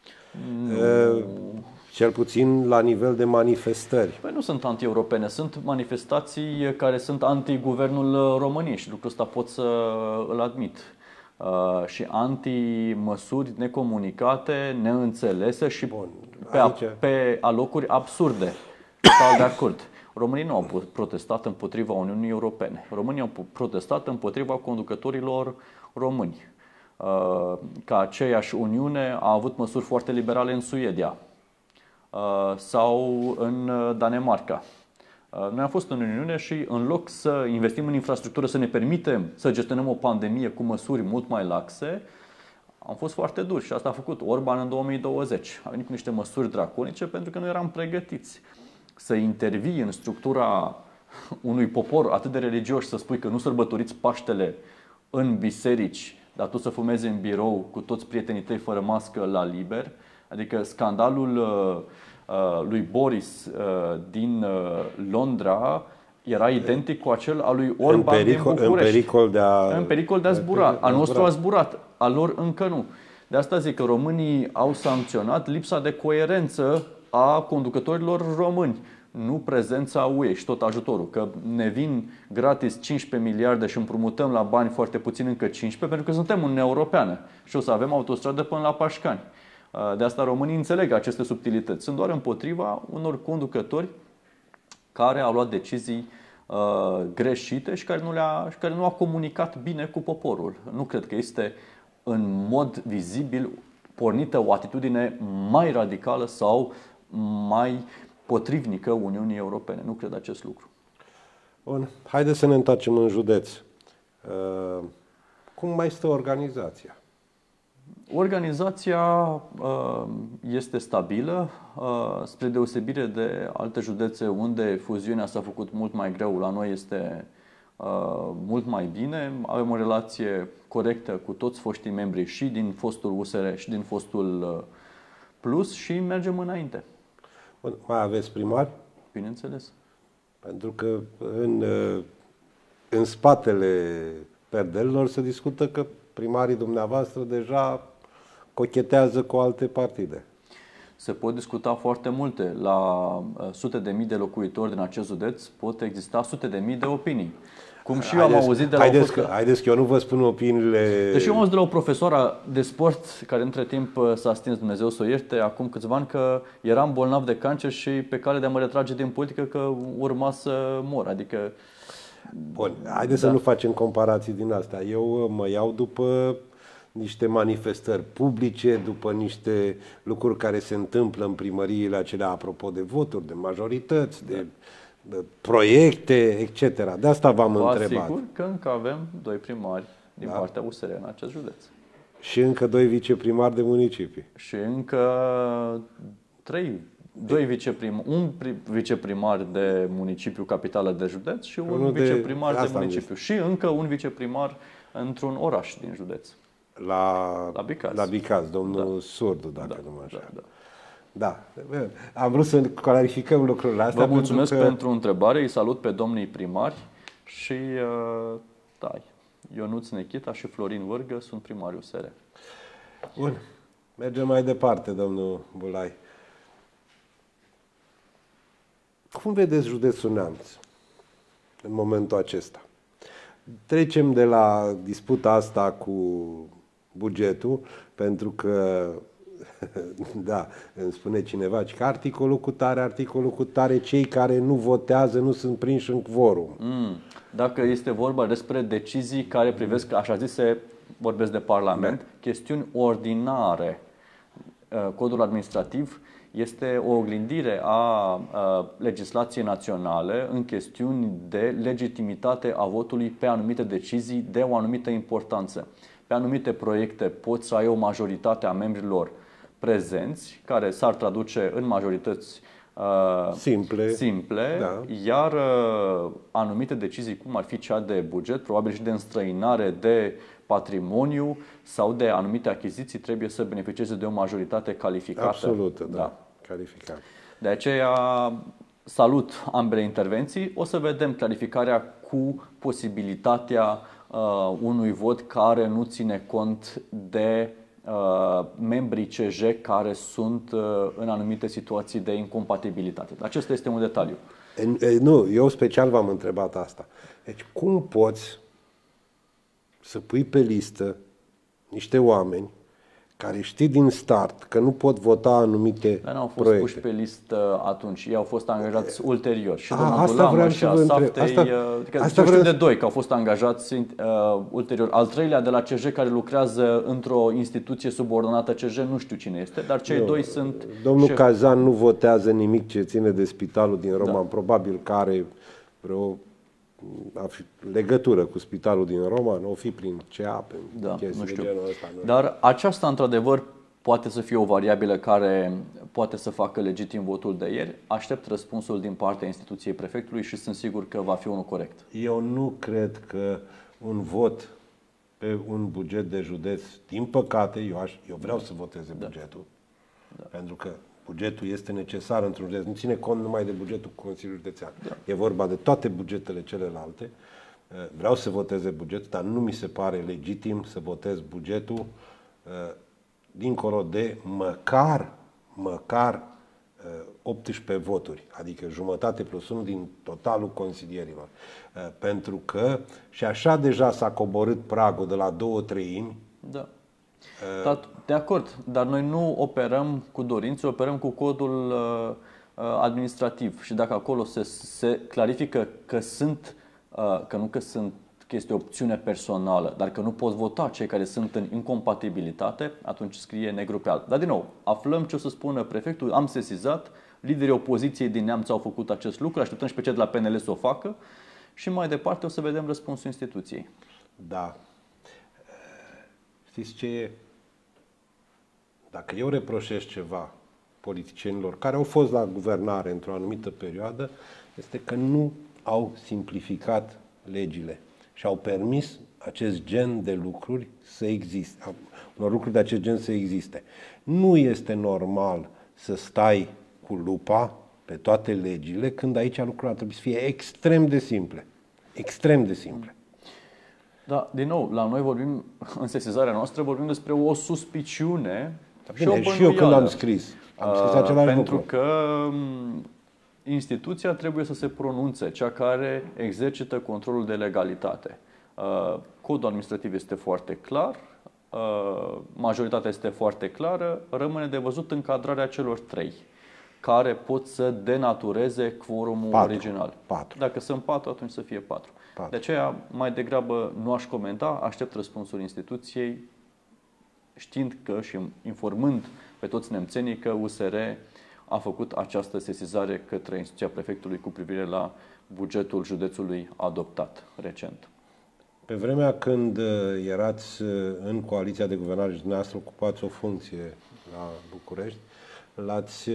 Nu. Cel puțin la nivel de manifestări.
Păi nu sunt anti-europene, sunt manifestații care sunt anti-guvernul României și lucrul ăsta pot să îl admit. Uh, și anti-măsuri necomunicate, neînțelese și Bun, pe, a, pe alocuri absurde. Stau de acord. Românii nu au protestat împotriva Uniunii Europene. Românii au protestat împotriva conducătorilor români. Uh, ca aceeași Uniune a avut măsuri foarte liberale în Suedia uh, sau în Danemarca. Noi am fost în Uniune și în loc să investim în infrastructură, să ne permitem să gestionăm o pandemie cu măsuri mult mai laxe, am fost foarte duri și asta a făcut Orban în două mii douăzeci. A venit cu niște măsuri draconice pentru că nu eram pregătiți. Să intervii în structura unui popor atât de religios, să spui că nu sărbătoriți Paștele în biserici, dar tu să fumezi în birou cu toți prietenii tăi fără mască la liber, adică scandalul lui Boris din Londra era identic cu acel al lui Orban din București.
În pericol de a,
în pericol de a zbura. Al nostru a zburat, al lor încă nu. De asta zic că românii au sancționat lipsa de coerență a conducătorilor români, nu prezența U E și tot ajutorul. Că ne vin gratis cincisprezece miliarde și împrumutăm la bani foarte puțin încă cincisprezece, pentru că suntem Uniunea Europeană și o să avem autostradă până la Pașcani. De asta românii înțeleg aceste subtilități. Sunt doar împotriva unor conducători care au luat decizii uh, greșite și care nu, le-a, și care nu au comunicat bine cu poporul. Nu cred că este în mod vizibil pornită o atitudine mai radicală sau mai potrivnică Uniunii Europene. Nu cred acest lucru.
Bun. Haideți să ne întoarcem în județ. Uh, cum mai stă organizația?
Organizația este stabilă, spre deosebire de alte județe unde fuziunea s-a făcut mult mai greu, la noi este mult mai bine. Avem o relație corectă cu toți foștii membri și din fostul U S R și din fostul Plus și mergem înainte.
Bun, mai aveți primar?
Bineînțeles.
Pentru că în, în spatele perdelilor se discută că primarii dumneavoastră deja cochetează cu alte partide.
Se pot discuta foarte multe. La sute de mii de locuitori din acest județ pot exista sute de mii de opinii. Cum și haideți, eu am auzit de la
haideți,
o
că, haideți că eu nu vă spun opiniile...
Deși eu am auzit de la o profesoară de sport, care între timp s-a stins, Dumnezeu să o ierte, acum câțiva ani, că eram bolnav de cancer și pe cale de a mă retrage din politică că urma să mor. Adică...
Bun, haideți da. să nu facem comparații din astea. Eu mă iau după niște manifestări publice, după niște lucruri care se întâmplă în primăriile acelea, apropo de voturi, de majorități, de, de proiecte, et cetera. De asta v-am
Vă
întrebat.
asigur că încă avem doi primari din da. partea U S R în acest județ.
Și încă doi viceprimari de municipii.
Și încă trei, doi viceprim, un viceprimar de municipiu capitală de județ și un Unul viceprimar de, de municipiu. Și încă un viceprimar într-un oraș din județ.
La,
la Bicaz.
La Bicaz, domnul da. Surdu, dacă
da,
nu mă așa.
Da,
da. da. Am vrut să clarificăm lucrurile astea.
Vă mulțumesc
pentru, că...
pentru întrebare, îi salut pe domnii primari și da, Ionuț Nechita și Florin Vârgă sunt primarii U S R.
Bun. Mergem mai departe, domnul Bulai. Cum vedeți județul Neamț în momentul acesta? Trecem de la disputa asta cu bugetul, pentru că, da, îmi spune cineva că articolul cu tare, articolul cu tare, cei care nu votează nu sunt prinși în quorum. Mm.
Dacă este vorba despre decizii care privesc, așa zise, vorbesc de Parlament, da. chestiuni ordinare, codul administrativ este o oglindire a legislației naționale în chestiuni de legitimitate a votului pe anumite decizii de o anumită importanță. Pe anumite proiecte poți să ai o majoritate a membrilor prezenți, care s-ar traduce în majorități uh,
simple,
simple
da.
Iar uh, anumite decizii, cum ar fi cea de buget, probabil și de înstrăinare de patrimoniu sau de anumite achiziții, trebuie să beneficieze de o majoritate calificată.
Absolută, da.
da.
Calificată.
De aceea salut ambele intervenții. O să vedem clarificarea cu posibilitatea uh, unui vot care nu ține cont de uh, membrii C J care sunt uh, în anumite situații de incompatibilitate. Acesta este un detaliu.
E, e, nu, eu special v-am întrebat asta. Deci cum poți să pui pe listă niște oameni care știi din start că nu pot vota anumite
Dar n-au fost
proiecte.
puși pe listă atunci, ei au fost angajați ulterior. Și
A,
domnul
asta
Dulamă
vreau
și
să vă întreb.
Asaftei,
Asta-
adică
asta
eu știu
vreau
de doi, că au fost angajați uh, ulterior. Al treilea de la C J, care lucrează într-o instituție subordonată C J, nu știu cine este, dar cei
Nu.
doi sunt
Domnul
șef.
Cazan nu votează nimic ce ține de spitalul din Roman.
Da.
Probabil că are vreo a fi, legătură cu spitalul din Roman, o fi prin C A, prin
Da,
chestii
nu
de
știu.
genul ăsta. Nu?
Dar aceasta, într-adevăr, poate să fie o variabilă care poate să facă legitim votul de ieri. Aștept răspunsul din partea instituției prefectului și sunt sigur că va fi unul corect.
Eu nu cred că un vot pe un buget de județ, din păcate, eu, aș, eu vreau să voteze
Da.
bugetul, da. pentru că bugetul este necesar într-un județ. Nu ține cont numai de bugetul Consiliului Județean. Da. E vorba de toate bugetele celelalte. Vreau să voteze bugetul, dar nu mi se pare legitim să votez bugetul dincolo de măcar, măcar optsprezece voturi, adică jumătate plus unu din totalul consilierilor. Pentru că și așa deja s-a coborât pragul de la două treimi.
Da. De acord, dar noi nu operăm cu dorințe, operăm cu codul administrativ și dacă acolo se, se clarifică că sunt, că nu că sunt că este o opțiune personală, dar că nu pot vota cei care sunt în incompatibilitate, atunci scrie negru pe alb. Dar din nou, aflăm ce o să spună prefectul, am sesizat, liderii opoziției din Neamț au făcut acest lucru, așteptăm și pe cei de la P N L să o facă și mai departe o să vedem răspunsul instituției.
Da. Știți ce e? Dacă eu reproșez ceva politicienilor care au fost la guvernare într-o anumită perioadă, este că nu au simplificat legile și au permis acest gen de lucruri să existe, unor lucruri de acest gen să existe. Nu este normal să stai cu lupa pe toate legile, când aici lucrurile ar trebui să fie extrem de simple. Extrem de simple.
Da, din nou, la noi vorbim, în sesizarea noastră, vorbim despre o suspiciune.
Bine, și, și eu când am scris, am scris același
Pentru
lucru.
că instituția trebuie să se pronunțe, cea care exercită controlul de legalitate. Codul administrativ este foarte clar, majoritatea este foarte clară, rămâne de văzut încadrarea celor trei care pot să denatureze quorumul
Patru.
original.
Patru.
Dacă sunt patru, atunci să fie patru.
Patru.
De aceea, mai degrabă, nu aș comenta, aștept răspunsul instituției, știind că și informând pe toți nemțenii că U S R a făcut această sesizare către instituția prefectului cu privire la bugetul județului adoptat recent.
Pe vremea când erați în coaliția de guvernare și dumneavoastră ocupați o funcție la București, l-ați,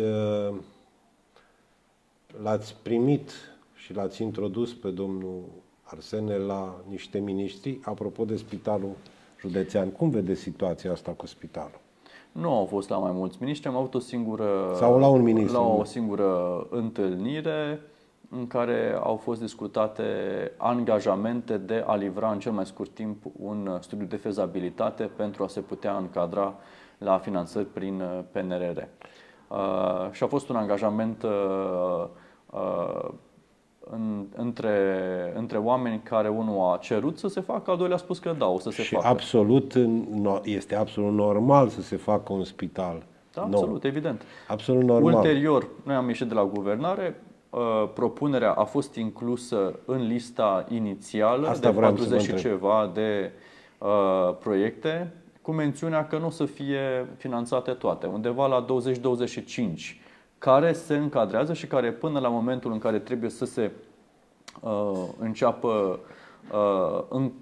l-ați primit și l-ați introdus pe domnul Arsene la niște miniștri, apropo de spitalul județean. Cum vedeți situația asta cu spitalul?
Nu au fost la mai mulți miniștri, am avut o singură,
Sau la un ministru.
la o singură întâlnire. în care au fost discutate angajamente de a livra în cel mai scurt timp un studiu de fezabilitate pentru a se putea încadra la finanțări prin P N R R. Uh, și a fost un angajament uh, uh, în, între, între oameni care unul a cerut să se facă, al doilea a spus că da, o să se
și
facă.
Absolut, este absolut normal să se facă un spital.
Da, absolut, no. evident.
Absolut normal.
Ulterior, noi am ieșit de la guvernare, propunerea a fost inclusă în lista inițială Asta de patruzeci și ceva de uh, proiecte, cu mențiunea că nu o să fie finanțate toate, undeva la douăzeci douăzeci și cinci, care se încadrează și care până la momentul în care trebuie să se uh, înceapă uh, în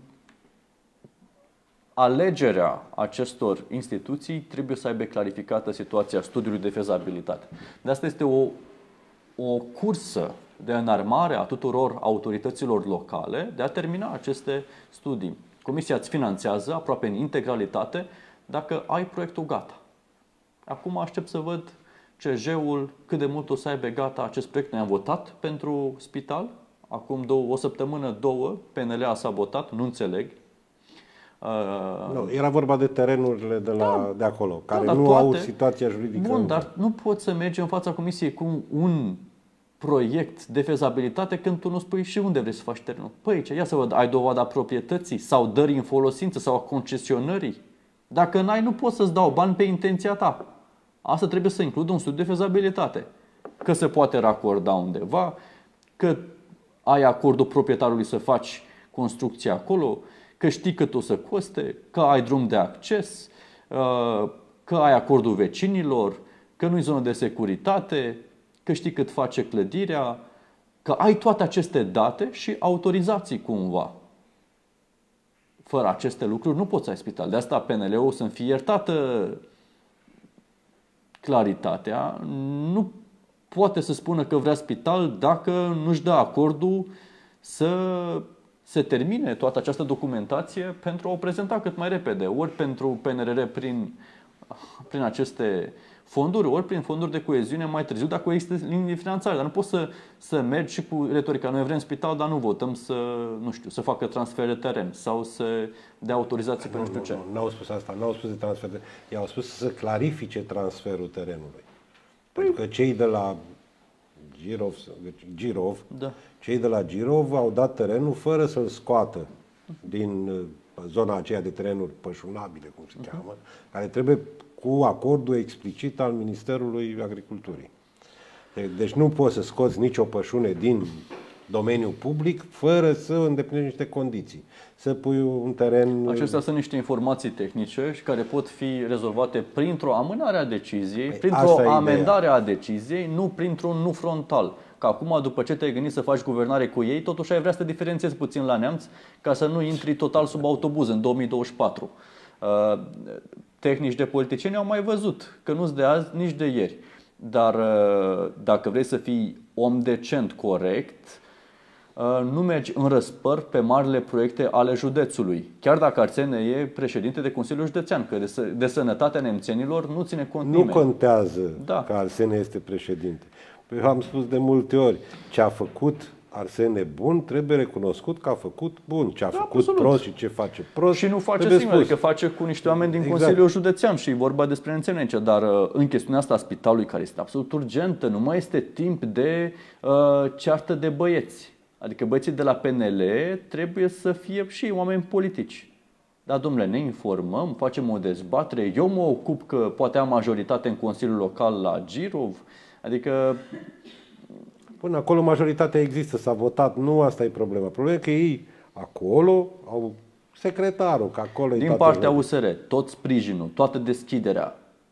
alegerea acestor instituții, trebuie să aibă clarificată situația studiului de fezabilitate. De asta este o, o cursă de înarmare a tuturor autorităților locale de a termina aceste studii. Comisia îți finanțează aproape în integralitate dacă ai proiectul gata. Acum aștept să văd C J-ul cât de mult o să aibă gata acest proiect. Noi am votat pentru spital, acum două, o săptămână, două, P N L a sabotat, nu înțeleg.
Uh, nu, era vorba de terenurile de, la, da, de acolo, care
da,
nu
toate,
au situația juridică.
Bun, dar nu poți să mergi în fața Comisiei cu un proiect de fezabilitate când tu nu spui și unde vrei să faci terenul. Păi ce, ia să văd, ai dovada proprietății sau dării în folosință sau a concesionării? Dacă n-ai, nu poți să-ți dau bani pe intenția ta. Asta trebuie să includă un studiu de fezabilitate. Că se poate racorda undeva, că ai acordul proprietarului să faci construcția acolo, că știi cât o să coste, că ai drum de acces, că ai acordul vecinilor, că nu-i zonă de securitate, că știi cât face clădirea, că ai toate aceste date și autorizații cumva. Fără aceste lucruri nu poți să ai spital. De asta P N L-ul, să-mi fie iertată claritatea, nu poate să spună că vrea spital dacă nu-și dă acordul să se termine toată această documentație pentru a o prezenta cât mai repede, ori pentru P N R R prin, prin aceste fonduri, ori prin fonduri de coeziune mai târziu, dacă există linii de finanțare. Dar nu poți să, să mergi și cu retorica. Noi vrem spital, dar nu votăm să, nu știu, să facă transfer de teren sau să dea autorizații pe nu știu ce.
Nu, nu au spus asta, nu au spus de transfer de... I-au spus să clarifice transferul terenului. Păi... Pentru că cei de la Girov, Girov
da.
cei de la Girov au dat terenul fără să-l scoată din zona aceea de terenuri pășunabile, cum se uh-huh. cheamă, care trebuie cu acordul explicit al Ministerului Agriculturii. Deci nu poți să scoți nicio pășune din domeniul public fără să îndeplinești niște condiții. Să pui un teren...
Acestea sunt niște informații tehnice și care pot fi rezolvate printr-o amânare a deciziei,
Păi,
printr-o amendare a deciziei, nu printr-un nu frontal. Că acum, după ce te-ai gândit să faci guvernare cu ei, totuși ai vrea să te diferențiezi puțin la neamț ca să nu intri total sub autobuz în două mii douăzeci și patru. Uh, tehnici de politicieni au mai văzut că nu-s de azi, nici de ieri. Dar uh, dacă vrei să fii om decent, corect, nu mergi în răspăr pe marile proiecte ale județului. Chiar dacă Arsene e președinte de Consiliul Județean, că de, de sănătatea nemțenilor nu ține cont nimeni.
Nu contează
da.
că Arsene este președinte. Eu am spus de multe ori, ce a făcut Arsene bun, trebuie recunoscut că a făcut bun. Ce a
da,
făcut
absolut.
prost și ce face prost,
și nu face singur, adică face cu niște oameni din exact. Consiliul Județean și e vorba despre nemțeni. Dar în chestiunea asta a spitalului, care este absolut urgentă, nu mai este timp de uh, ceartă de băieți. Adică băieții de la P N L trebuie să fie și oameni politici. Da, domnule, ne informăm, facem o dezbatere. Eu mă ocup că poate am majoritate în Consiliul Local la Girov. Adică...
Până acolo majoritatea există, s-a votat, nu asta e problema. Problema e că ei acolo au secretarul, că acolo
din partea U S R, tot sprijinul, toată deschiderea,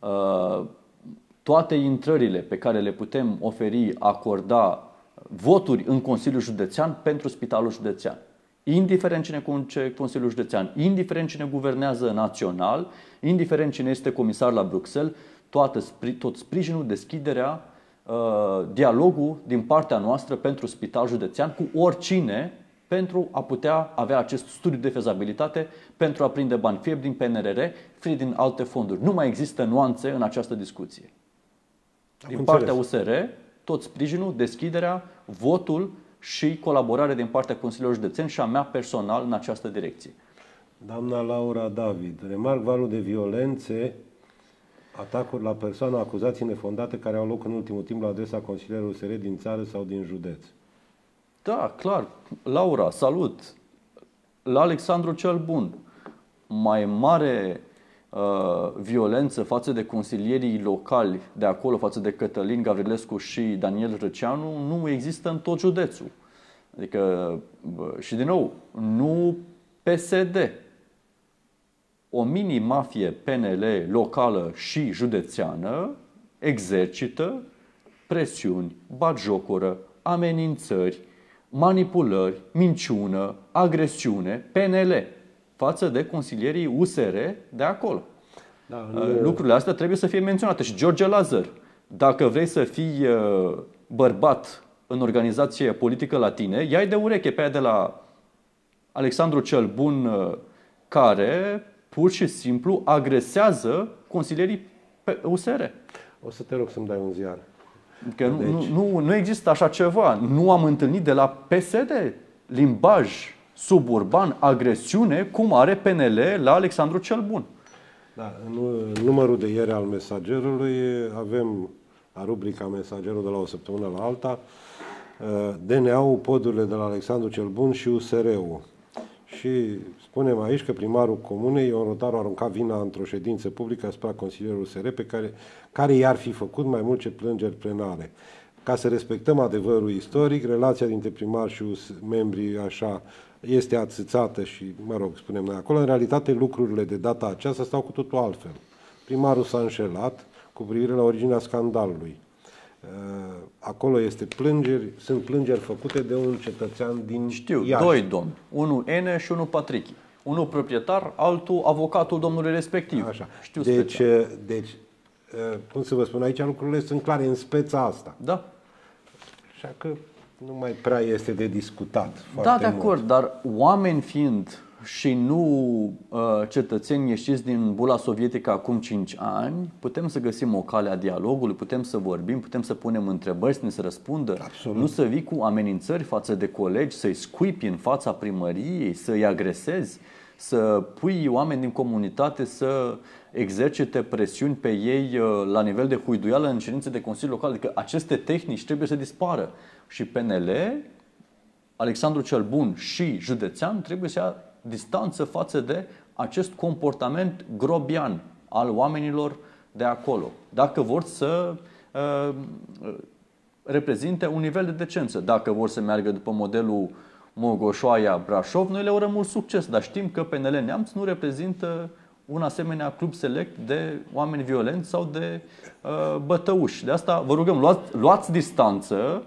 toate intrările pe care le putem oferi, acorda voturi în Consiliul Județean pentru Spitalul Județean. Indiferent cine conduce Consiliul Județean, indiferent cine guvernează național, indiferent cine este comisar la Bruxelles, toată, tot sprijinul, deschiderea, dialogul din partea noastră pentru Spital Județean cu oricine pentru a putea avea acest studiu de fezabilitate, pentru a prinde bani, fie din P N R R, fie din alte fonduri. Nu mai există nuanțe în această discuție. Din partea U S R, tot sprijinul, deschiderea, votul și colaborare din partea Consiliului Județean și a mea personal în această direcție.
Doamna Laura David, remarc valul de violențe, atacuri la persoană, acuzații nefondate care au loc în ultimul timp la adresa consilierilor U S R din țară sau din județ.
Da, clar. Laura, salut! La Alexandru cel Bun, mai mare uh, violență față de consilierii locali de acolo, față de Cătălin Gavrilescu și Daniel Răceanu, nu există în tot județul. Adică, și din nou, nu P S D. O mini-mafie P N L locală și județeană exercită presiuni, batjocură, amenințări, manipulări, minciună, agresiune, P N L față de consilierii U S R de acolo. Da, nu... Lucrurile astea trebuie să fie menționate. Și George Lazar, dacă vrei să fii bărbat în organizație politică la tine, ia-i de ureche pe aia de la Alexandru cel Bun, care pur și simplu agresează consilierii U S R. O
să te rog să-mi dai un ziar.
Că deci... nu, nu, nu există așa ceva. Nu am întâlnit de la P S D limbaj suburban, agresiune, cum are P N L la Alexandru cel Bun.
Da, în numărul de ieri al Mesagerului avem la rubrica Mesagerul de la o săptămână la alta D N A-ul, podurile de la Alexandru cel Bun și U S R-ul. Și spunem aici că primarul comunei, Ion Rotaru, a aruncat vina într-o ședință publică asupra consilierului U S R, pe care, care i-ar fi făcut mai mult ce plângeri plenare. Ca să respectăm adevărul istoric, relația dintre primar și membrii așa este atâțată și, mă rog, spunem noi acolo, în realitate lucrurile de data aceasta stau cu totul altfel. Primarul s-a înșelat cu privire la originea scandalului. Acolo este plângeri, sunt plângeri făcute de un cetățean din
Știu,
Iași.
Doi domni, unul Ene și unul Patrichi. Unul proprietar, altul avocatul domnului respectiv.
Așa.
Știu
deci,
speța.
deci, cum să vă spun, aici lucrurile sunt clare în speța asta.
Da.
Așa că nu mai prea este de discutat.
Da, de acord, mult. Dar oameni fiind și nu uh, cetățeni ieșiți din bula sovietică acum cinci ani, putem să găsim o cale a dialogului, putem să vorbim, putem să punem întrebări, să ne se răspundă.
Absolut.
Nu să vii cu amenințări față de colegi, să-i scuipi în fața primăriei, să-i agresezi, să pui oameni din comunitate să exercite presiuni pe ei uh, la nivel de huiduială în ședințe de Consiliu Local. Adică aceste tehnici trebuie să dispară. Și P N L, Alexandru cel Bun și județean trebuie să ia distanță față de acest comportament grobian al oamenilor de acolo. Dacă vor să uh, reprezinte un nivel de decență, dacă vor să meargă după modelul Mogoșoaia-Brașov, noi le urăm mult succes, dar știm că P N L Neamț nu reprezintă un asemenea club select de oameni violenți sau de uh, bătăuși. De asta vă rugăm, luați, luați distanță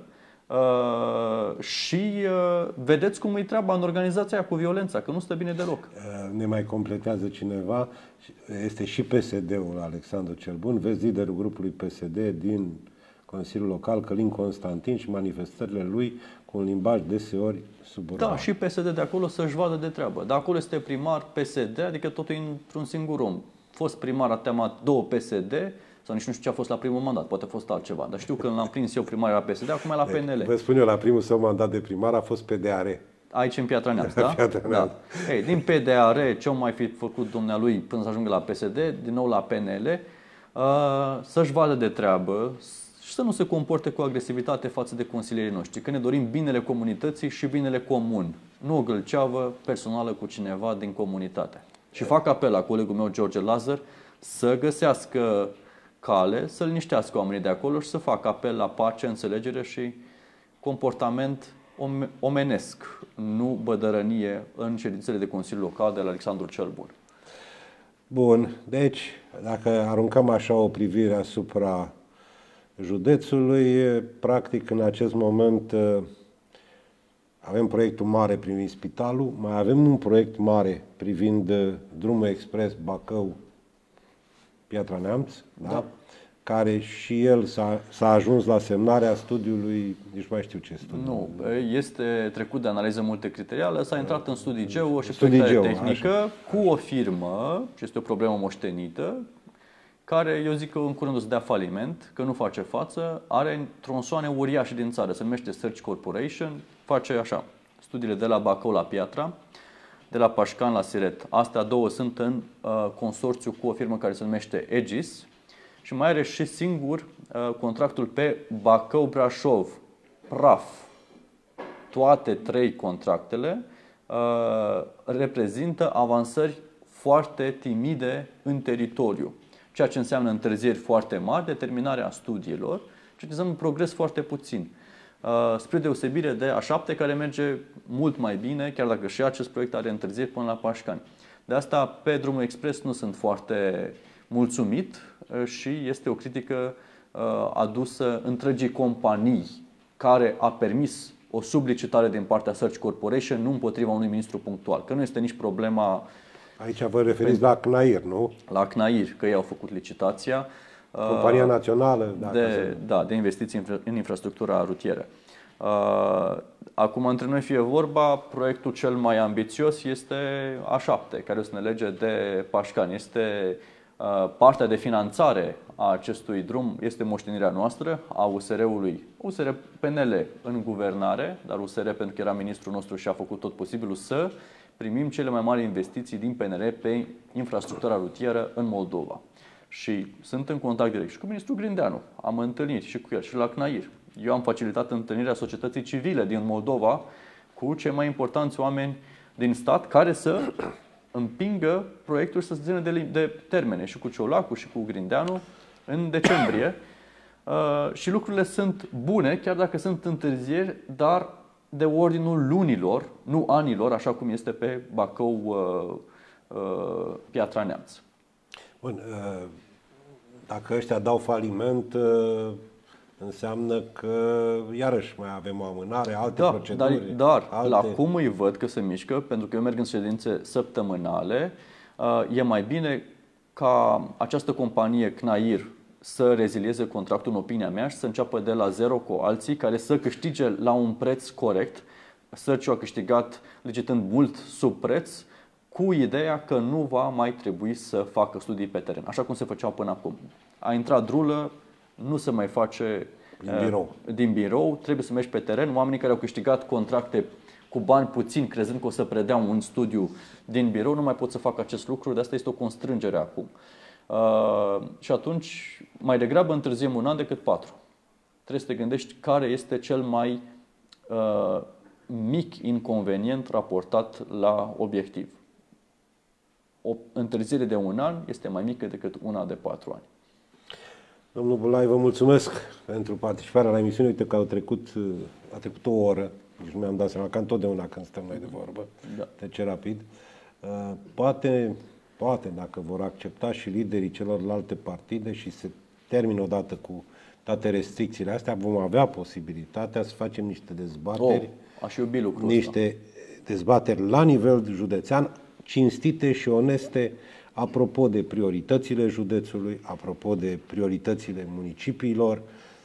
Uh, și uh, vedeți cum îi treaba în organizația cu violența, că nu stă bine deloc.
Uh, ne mai completează cineva, este și P S D-ul Alexandru cel Bun, vezi liderul grupului P S D din Consiliul Local, Călin Constantin, și manifestările lui cu un limbaj deseori suburban.
Da, și P S D de acolo să-și vadă de treabă. Dar acolo este primar P S D, adică totul într-un singur om. Fost primar a temat două P S D, sau nici nu știu ce a fost la primul mandat, poate a fost altceva. Dar știu că l-am prins eu primar la P S D, acum e la P N L.
Vă spun eu, la primul său mandat de primar a fost P D A R.
Aici în Piatra Neamț, da?
Piatra Neamț.
Da. Ei, din P D A R, ce-o mai fi făcut dumnealui până să ajungă la P S D, din nou la P N L, uh, să-și vadă de treabă și să nu se comporte cu agresivitate față de consilierii noștri, că ne dorim binele comunității și binele comun, nu o gâlceavă personală cu cineva din comunitate. Și fac apel la colegul meu, George Lazar, să găsească cale, să liniștească oamenii de acolo și să facă apel la pace, înțelegere și comportament omenesc, nu bădărănie în ședințele de Consiliu Local de la Alexandru cel Bun.
Bun, deci dacă aruncăm așa o privire asupra județului, practic în acest moment avem proiectul mare privind spitalul, mai avem un proiect mare privind drumul expres Bacău Piatra Neamț, da? Da. Care și el s-a ajuns la semnarea studiului, nici mai știu ce studiu.
Nu, este trecut de analiză multicriterială, s-a intrat în studii geo și proiectare tehnică, așa, cu o firmă, ce este o problemă moștenită, care eu zic că în curând o să dea faliment, că nu face față, are tronsoane uriașe din țară, se numește Search Corporation, face așa, studiile de la Bacău la Piatra, de la Pașcan la Siret. Astea două sunt în uh, consorțiu cu o firmă care se numește Egis și mai are și singur uh, contractul pe Bacău-Brașov, praf. Toate trei contractele uh, reprezintă avansări foarte timide în teritoriu, ceea ce înseamnă întârzieri foarte mari, determinarea studiilor, ceea ce înseamnă un progres foarte puțin. Spre deosebire de A șapte, care merge mult mai bine, chiar dacă și acest proiect are întârzieri până la Pașcani. De asta, pe drumul expres nu sunt foarte mulțumit și este o critică adusă întregii companii care a permis o sublicitare din partea Search Corporation, nu împotriva unui ministru punctual, că nu este nici problema.
Aici vă referiți la C N A I R, nu?
La C N A I R, că ei au făcut licitația.
Compania Națională
de, da, de investiții în infrastructura rutieră. Acum, între noi fie vorba, proiectul cel mai ambițios este A șapte, care o să ne lege de Pașcani. Este partea de finanțare a acestui drum, este moștenirea noastră, a U S R-ului, U S R P N L în guvernare, dar U S R, pentru că era ministrul nostru și a făcut tot posibilul să primim cele mai mari investiții din P N R pe infrastructura rutieră în Moldova. Și sunt în contact direct și cu ministrul Grindeanu. Am întâlnit și cu el și la C N A I R. Eu am facilitat întâlnirea societății civile din Moldova cu cei mai importanți oameni din stat care să împingă proiectul să se țină de, de termene, și cu Ciolacu și cu Grindeanu în decembrie. Uh, și lucrurile sunt bune, chiar dacă sunt întârzieri, dar de ordinul lunilor, nu anilor, așa cum este pe Bacău, uh, uh, Piatra Neamț.
Bun, dacă ăștia dau faliment, înseamnă că iarăși mai avem o amânare, alte
da,
proceduri.
Dar, dar
alte...
la cum îi văd că se mișcă, pentru că eu merg în ședințe săptămânale, e mai bine ca această companie C N A I R să rezilieze contractul, în opinia mea, și să înceapă de la zero cu alții care să câștige la un preț corect. Search-ul a câștigat licitând mult sub preț, cu ideea că nu va mai trebui să facă studii pe teren, așa cum se făceau până acum. A intrat drulă, nu se mai face
din birou.
din birou, trebuie să mergi pe teren. Oamenii care au câștigat contracte cu bani puțini, crezând că o să predea un studiu din birou, nu mai pot să facă acest lucru, de asta este o constrângere acum. Uh, și atunci, mai degrabă întârziem un an decât patru. Trebuie să te gândești care este cel mai uh, mic inconvenient raportat la obiectiv. O întârziere de un an este mai mică decât una de patru ani.
Domnul Bulai, vă mulțumesc pentru participarea la emisiune. Uite că au trecut, a trecut o oră, nici nu mi-am dat seama, ca întotdeauna când stăm noi de vorbă, da. Trece rapid. Poate, poate, dacă vor accepta și liderii celorlalte partide și se termină odată cu toate restricțiile astea, vom avea posibilitatea să facem niște dezbateri,
oh, aș iubi lucrul
niște ăsta. dezbateri la nivel județean, cinstite și oneste, apropo de prioritățile județului, apropo de prioritățile municipiilor,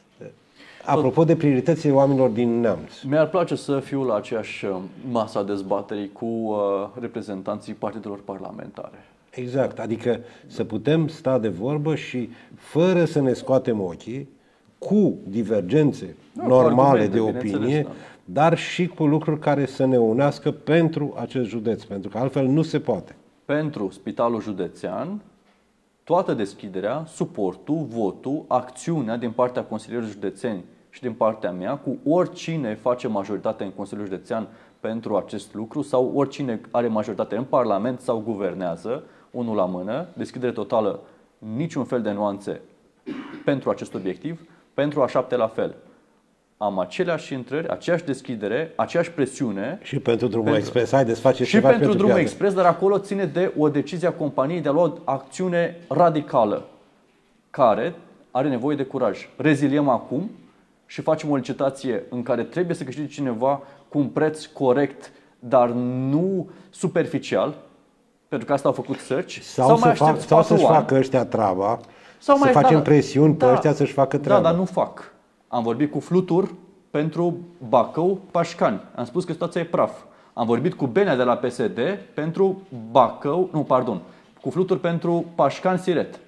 apropo de prioritățile oamenilor din Neamț.
Mi-ar place să fiu la aceeași masă a dezbaterii cu uh, reprezentanții partidelor parlamentare.
Exact, adică să putem sta de vorbă și fără să ne scoatem ochii, cu divergențe da, normale de opinie, dar și cu lucruri care să ne unească pentru acest județ, pentru că altfel nu se poate.
Pentru Spitalul Județean, toată deschiderea, suportul, votul, acțiunea din partea consilierilor județeni și din partea mea, cu oricine face majoritate în Consiliul Județean pentru acest lucru sau oricine are majoritate în Parlament sau guvernează, unul la mână, deschidere totală, niciun fel de nuanțe pentru acest obiectiv, pentru A șapte la fel. Am aceleași intrări, aceeași deschidere, aceeași presiune.
Și pentru drumul pentru, expres, haideți, faceți
și
ceva
pentru,
pentru
drumul
piață.
expres, dar acolo ține de o decizie a companiei de a lua o acțiune radicală, care are nevoie de curaj. Reziliem acum și facem o licitație în care trebuie să câștige cineva cu un preț corect, dar nu superficial, pentru că asta au făcut Search.
Sau, sau, să fac, sau să-și facă ăștia treaba, sau să mai, facem da, presiuni da, pe ăștia să-și facă treaba.
Da, dar nu fac. Am vorbit cu Flutur pentru Bacău, Pașcani. Am spus că situația e praf. Am vorbit cu Benea de la P S D pentru Bacău, nu, pardon, cu Flutur pentru Pașcani, Siret.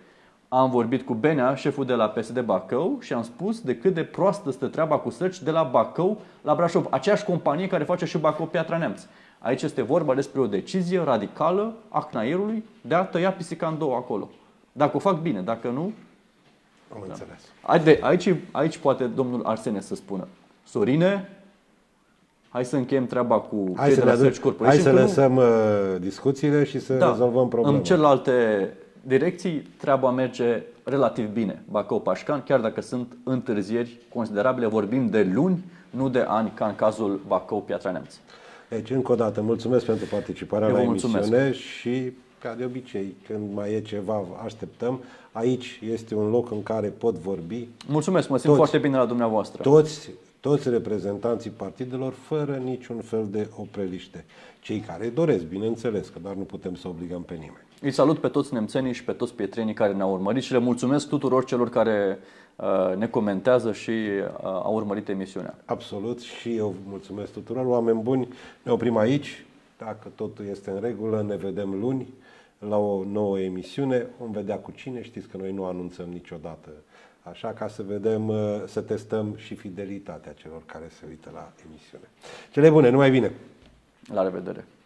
Am vorbit cu Benea, șeful de la P S D Bacău, și am spus de cât de proastă stă treaba cu sărci de la Bacău la Brașov. Aceeași companie care face și Bacău Piatra Neamț. Aici este vorba despre o decizie radicală a C N A I R-ului de a tăia pisica în două acolo. Dacă o fac bine, dacă nu...
Am da. înțeles.
Haide, aici, aici poate domnul Arsene să spună. Sorine, hai să încheiem treaba cu
hai să,
de
la hai să lăsăm nu... discuțiile și să da, rezolvăm problema.
În celelalte direcții, treaba merge relativ bine. Bacău-Pașcan, chiar dacă sunt întârzieri considerabile, vorbim de luni, nu de ani, ca în cazul Bacău-Piatra Neamț.
Deci, încă o dată, mulțumesc pentru participarea
Eu
la
mulțumesc.
emisiune și, ca de obicei, când mai e ceva, așteptăm. Aici este un loc în care pot vorbi.
Mulțumesc, mă simt
toți,
foarte bine la dumneavoastră.
Toți, toți reprezentanții partidelor, fără niciun fel de opreliște. Cei care doresc, bineînțeles, că doar nu putem să obligăm pe nimeni.
Îi salut pe toți nemțenii și pe toți prietrenii care ne-au urmărit și le mulțumesc tuturor celor care uh, ne comentează și uh, au urmărit emisiunea.
Absolut, și eu mulțumesc tuturor. Oameni buni, ne oprim aici. Dacă totul este în regulă, ne vedem luni la o nouă emisiune. Vom vedea cu cine, știți că noi nu anunțăm niciodată. Așa, ca să vedem, să testăm și fidelitatea celor care se uită la emisiune. Cele bune, numai bine!
La revedere!